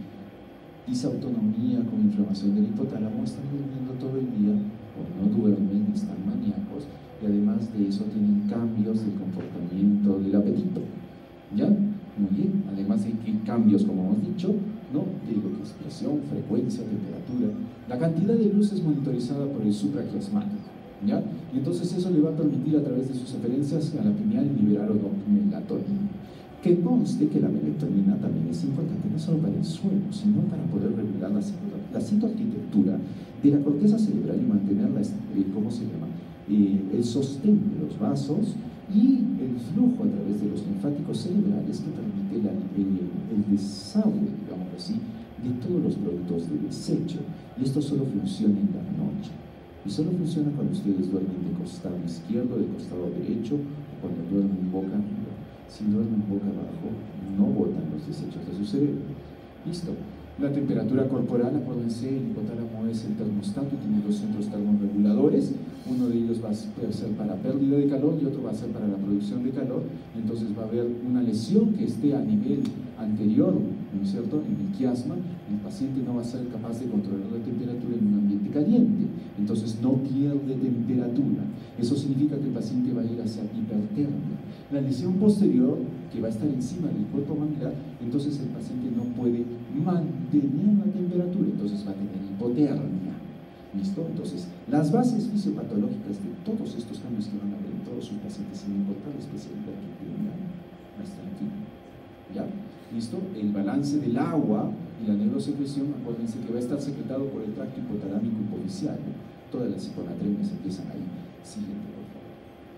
disautonomía con inflamación del hipotálamo están durmiendo todo el día o no duermen, están maníacos, y además de eso tienen cambios del comportamiento del apetito, ¿ya? Muy bien, además de que cambios, como hemos dicho, ¿no?, de lo que es presión, frecuencia, temperatura. La cantidad de luz es monitorizada por el supraquiasmático, ¿ya? Y entonces eso le va a permitir a través de sus referencias a la pineal liberar melatonina. Que conste que la melatonina también es importante no solo para el sueño, sino para poder regular la citoarquitectura de la corteza cerebral y mantener ¿cómo se llama?, el sostén de los vasos y el flujo a través de los linfáticos cerebrales que permite el desagüe, digamos así, de todos los productos de desecho. Y esto solo funciona en la noche. Y solo funciona cuando ustedes duermen de costado izquierdo, de costado derecho, o cuando duermen boca arriba. Si duermen boca abajo, no botan los desechos de su cerebro. Listo. La temperatura corporal, acuérdense, el hipotálamo es el termostato y tiene dos centros termorreguladores. Uno de ellos va a ser para pérdida de calor y otro va a ser para la producción de calor. Entonces va a haber una lesión que esté a nivel anterior, ¿no es cierto?, en el quiasma. El paciente no va a ser capaz de controlar la temperatura en un ambiente caliente, entonces no pierde temperatura. Eso significa que el paciente va a ir hacia hipertermia. La lesión posterior, que va a estar encima del cuerpo mamilar, entonces el paciente no puede mantener la temperatura, entonces va a tener hipotermia. ¿Listo? Entonces, las bases fisiopatológicas de todos estos cambios que van a haber en todos sus pacientes, sin importar la especialidad que tengan, va a estar aquí. ¿Ya? ¿Listo? El balance del agua y la neurosecreción, acuérdense que va a estar secretado por el tracto hipotalámico hipoficial. Todas las hiponatremias empiezan ahí. Siguiente, por favor.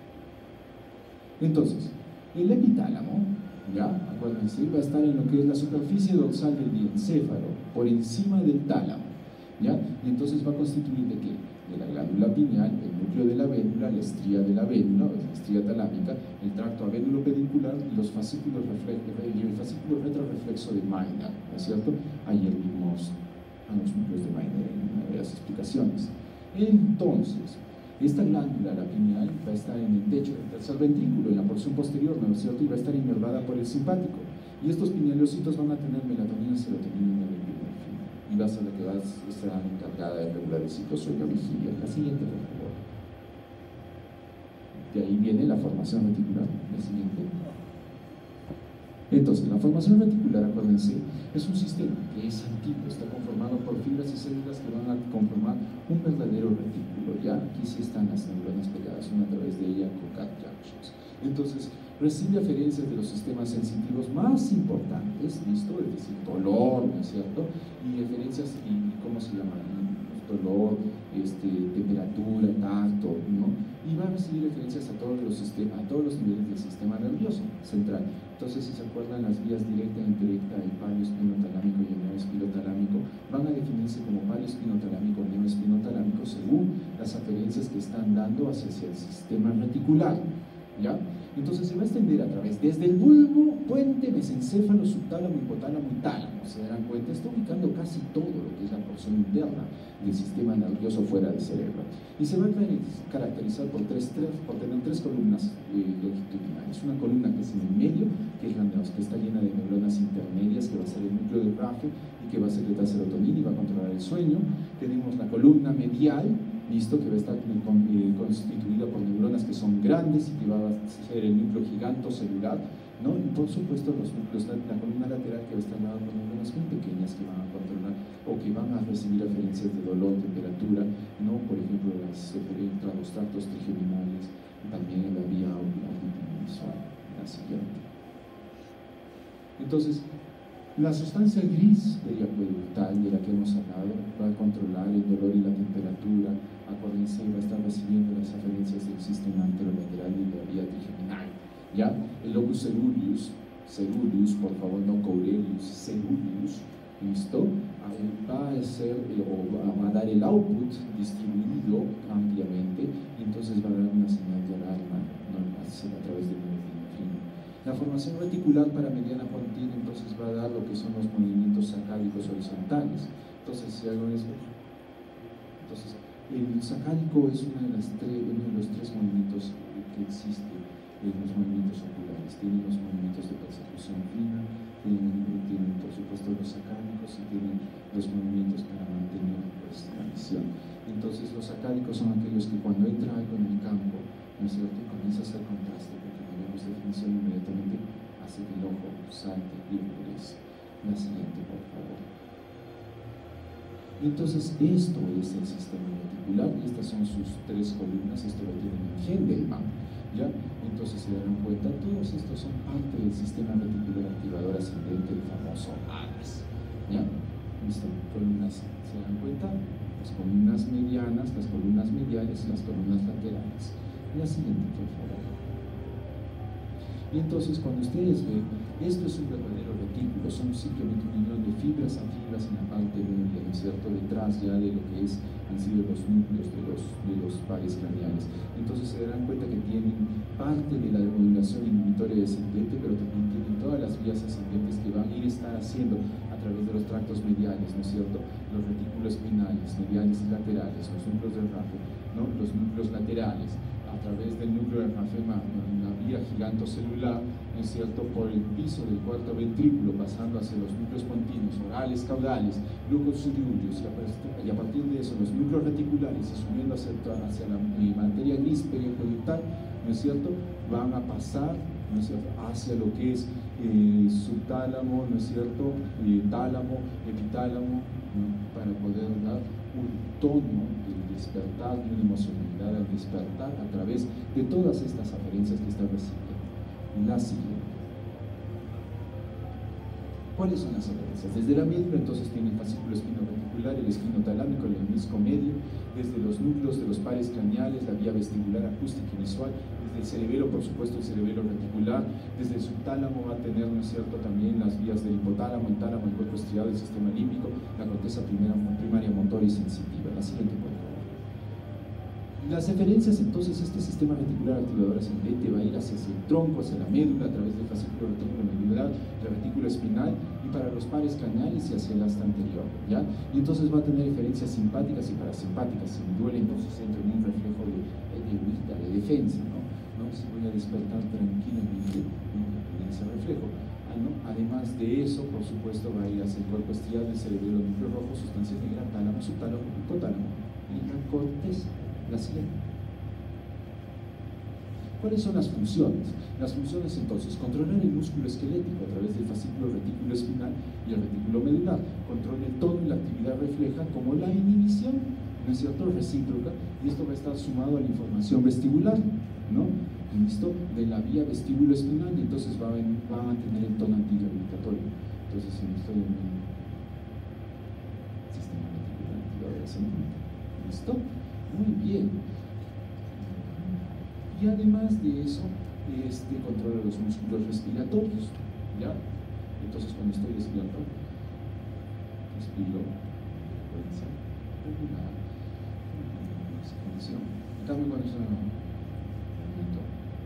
Entonces, el epitálamo, ¿ya? Acuérdense, va a estar en lo que es la superficie dorsal del diencéfalo, por encima del tálamo, ¿ya? Y entonces va a constituir de qué? de la glándula pineal, el núcleo de la vénula, la estría de la vénula, la estría talámica, el tracto avénulo-pedicular y los fascículos y el fascículo retroreflexo de Meiner, ¿no es cierto? Ayer vimos a los núcleos de Meiner en una de las explicaciones. Entonces, esta glándula, la pineal, va a estar en el techo del tercer ventrículo, en la porción posterior, ¿no es cierto? Y va a estar inervada por el simpático. Y estos pinealocitos van a tener melatonina, serotonina y norepinefrina. Y va a ser la que va a estar encargada de regular el ciclo sueño-vigilia. La siguiente, por favor. De ahí viene la formación reticular. La siguiente. Entonces, la formación reticular, acuérdense, es un sistema que es antiguo, está conformado por fibras y células que van a conformar un verdadero retículo. Ya aquí sí están las neuronas pegadas una a través de ella con cat junctions. Entonces, recibe aferencias de los sistemas sensitivos más importantes, ¿listo? Es decir, dolor, ¿no es cierto? Y referencias, y ¿cómo se llama? Dolor, temperatura, tacto, ¿no? Y va a recibir referencias a todos los niveles del sistema nervioso central. Entonces, si se acuerdan, las vías directa e indirecta, el palio espinotalámico y el neoespinotalámico, van a definirse como palio espinotalámico o neoespinotalámico según las aferencias que están dando hacia el sistema reticular, ¿ya? Entonces se va a extender a través, desde el bulbo, puente, mesencéfalo, subtálamo, hipotálamo y tálamo. Se darán cuenta, está ubicando casi todo lo que es la porción interna del sistema nervioso fuera del cerebro. Y se va a caracterizar por tener tres columnas longitudinales. Una columna que es en el medio, que está llena de neuronas intermedias, que va a ser el núcleo de Rafe y que va a secretar serotonina y va a controlar el sueño. Tenemos la columna medial, listo, que va a estar constituida por neuronas que son grandes y que va a ser el núcleo gigantocelular, ¿no? Y por supuesto los núcleos, la columna lateral, que va a estar dada por neuronas muy pequeñas que van a controlar o que van a recibir referencias de dolor, temperatura, ¿no? Por ejemplo, los tractos trigeminales, también la vía auditiva. La siguiente. Entonces, la sustancia gris periacueductal de la que hemos hablado va a controlar el dolor y la temperatura. Acuérdense, va a estar recibiendo las aferencias del sistema anterolateral y de la vía trigeminal. ¿Ya? El locus ceruleus, por favor, no courelius, ceruleus, ¿listo? Va a ser, o va a dar el output distribuido ampliamente, y entonces va a dar una señal de alarma, ¿no? A través del norepinefrina. La formación reticular para mediana pontina entonces va a dar lo que son los movimientos sacádicos horizontales. Entonces, si algo es... Entonces, el sacádico es uno de los tres movimientos que existen en los movimientos oculares. Tienen los movimientos de persecución fina, tienen por supuesto los sacádicos y tienen los movimientos para mantener pues, la visión. Entonces, los sacádicos son aquellos que cuando entra algo en el campo, ¿no es cierto?, comienza a hacer contraste, porque no vemos definición inmediatamente, hace que el ojo salte y enfurece. La siguiente, por favor. Entonces, esto es el sistema reticular y estas son sus tres columnas. Esto lo tienen en Hendelman, ¿ya? Entonces se darán cuenta, todos estos son parte del sistema reticular activador ascendente, el famoso AGAS, ¿ya? ¿Listo? Columnas, ¿se dan cuenta? Las columnas medianas, las columnas mediales y las columnas laterales. La siguiente, por favor. Y entonces, cuando ustedes ven, esto es un verdadero retículo, son simplemente un unión de fibras a fibras en la parte media, ¿no es cierto?, detrás ya de lo que han sido los núcleos de los pares craneales. Entonces se darán cuenta que tienen parte de la modulación inhibitoria descendente, pero también tienen todas las vías ascendentes que van a estar haciendo a través de los tractos mediales, ¿no es cierto?, los retículos pinales, mediales y laterales, los núcleos del Rafe, ¿no?, los núcleos laterales, a través del núcleo del rafema, la vía gigantocelular, ¿no es cierto?, por el piso del cuarto ventrículo, pasando hacia los núcleos pontinos, orales, caudales, locus ceruleus, y a partir de eso los núcleos reticulares, y subiendo hacia la materia gris periacueductal, ¿no es cierto?, van a pasar, ¿no es cierto?, hacia lo que es subtálamo, ¿no es cierto?, tálamo, epitálamo, ¿no?, para poder dar un tono del despertar, de una emocionalidad al despertar a través de todas estas aferencias que está recibiendo. La siguiente. ¿Cuáles son las aferencias? Desde la médula entonces tiene el fascículo espino-reticular, el espinotalámico, el hemisco medio, desde los núcleos de los pares craneales, la vía vestibular, acústica y visual, desde el cerebelo, por supuesto, el cerebelo reticular, desde el subtálamo va a tener, ¿no es cierto?, también las vías del hipotálamo, el tálamo, el cuerpo estriado, el sistema límbico, la corteza primaria motora y sensitiva. La siguiente, por favor. Las eferencias, entonces, este sistema reticular activador ascendente va a ir hacia el tronco, hacia la médula, a través del fascículo retículo medular, la retícula espinal, y para los pares craneales y hacia el asta anterior, ¿ya? Y entonces va a tener eferencias simpáticas y parasimpáticas. Si me duele, entonces entro en un reflejo de huida, de defensa, ¿no? Si voy a despertar tranquilamente, en ese reflejo. ¿No? Además de eso, por supuesto, va a ir hacia el cuerpo estriado, el cerebelo núcleo rojo, sustancia negra, tálamo, subtálamo, hipotálamo y la corteza, la siguiente. ¿Cuáles son las funciones? Las funciones, entonces, controlar el músculo esquelético a través del fascículo retículo espinal y el retículo medular, controla el tono y la actividad refleja, como la inhibición, ¿no es cierto?, recíproca, y esto va a estar sumado a la información vestibular, ¿no? ¿Listo? De la vía vestíbulo espinal, y entonces van a tener el tono antirehabilitatorio. Entonces, si no estoy en el sistema reticular activador ascendente. ¿Listo? Muy bien. Y además de eso, controla los músculos respiratorios, ¿ya? Entonces, cuando estoy despierto, respiro, frecuencia regular, condición. En cambio, cuando estoy en un momento,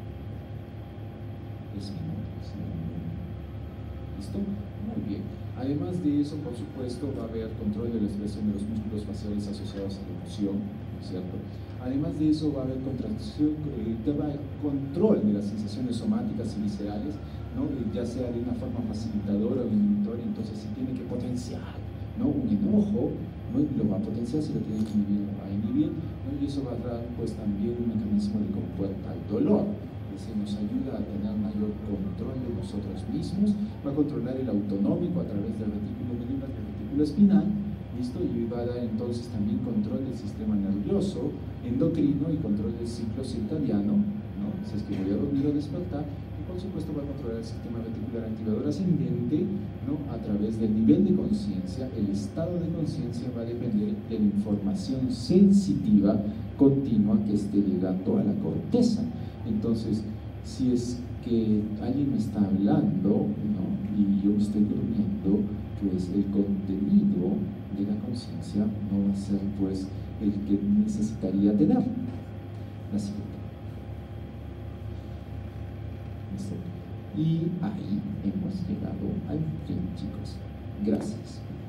¿listo? Muy bien. Además de eso, por supuesto, va a haber control de la expresión de los músculos faciales asociados a la emoción, ¿cierto? Además de eso, va a haber contracción, control de las sensaciones somáticas y viscerales, ¿no? Ya sea de una forma facilitadora o inhibitoria. Entonces, si tiene que potenciar, ¿no?, un enojo, ¿no?, lo va a potenciar; si lo tiene que inhibir, lo va a inhibir, ¿no? Y eso va a dar, pues, también un mecanismo de compuerta al dolor. Se nos ayuda a tener mayor control de nosotros mismos, va a controlar el autonómico a través del retículo medular y el retículo espinal, ¿listo? Y va a dar entonces también control del sistema nervioso, endocrino y control del ciclo circadiano, ¿no? Si es que voy a dormir o despertar. Y por supuesto va a controlar el sistema reticular activador ascendente, ¿no? A través del nivel de conciencia. El estado de conciencia va a depender de la información sensitiva continua que esté llegando a la corteza. Entonces, si es que alguien me está hablando, ¿no?, y yo me estoy durmiendo, pues el contenido de la conciencia no va a ser, pues, el que necesitaría tener. La siguiente. ¿Listo? Y ahí hemos llegado al fin, chicos. Gracias.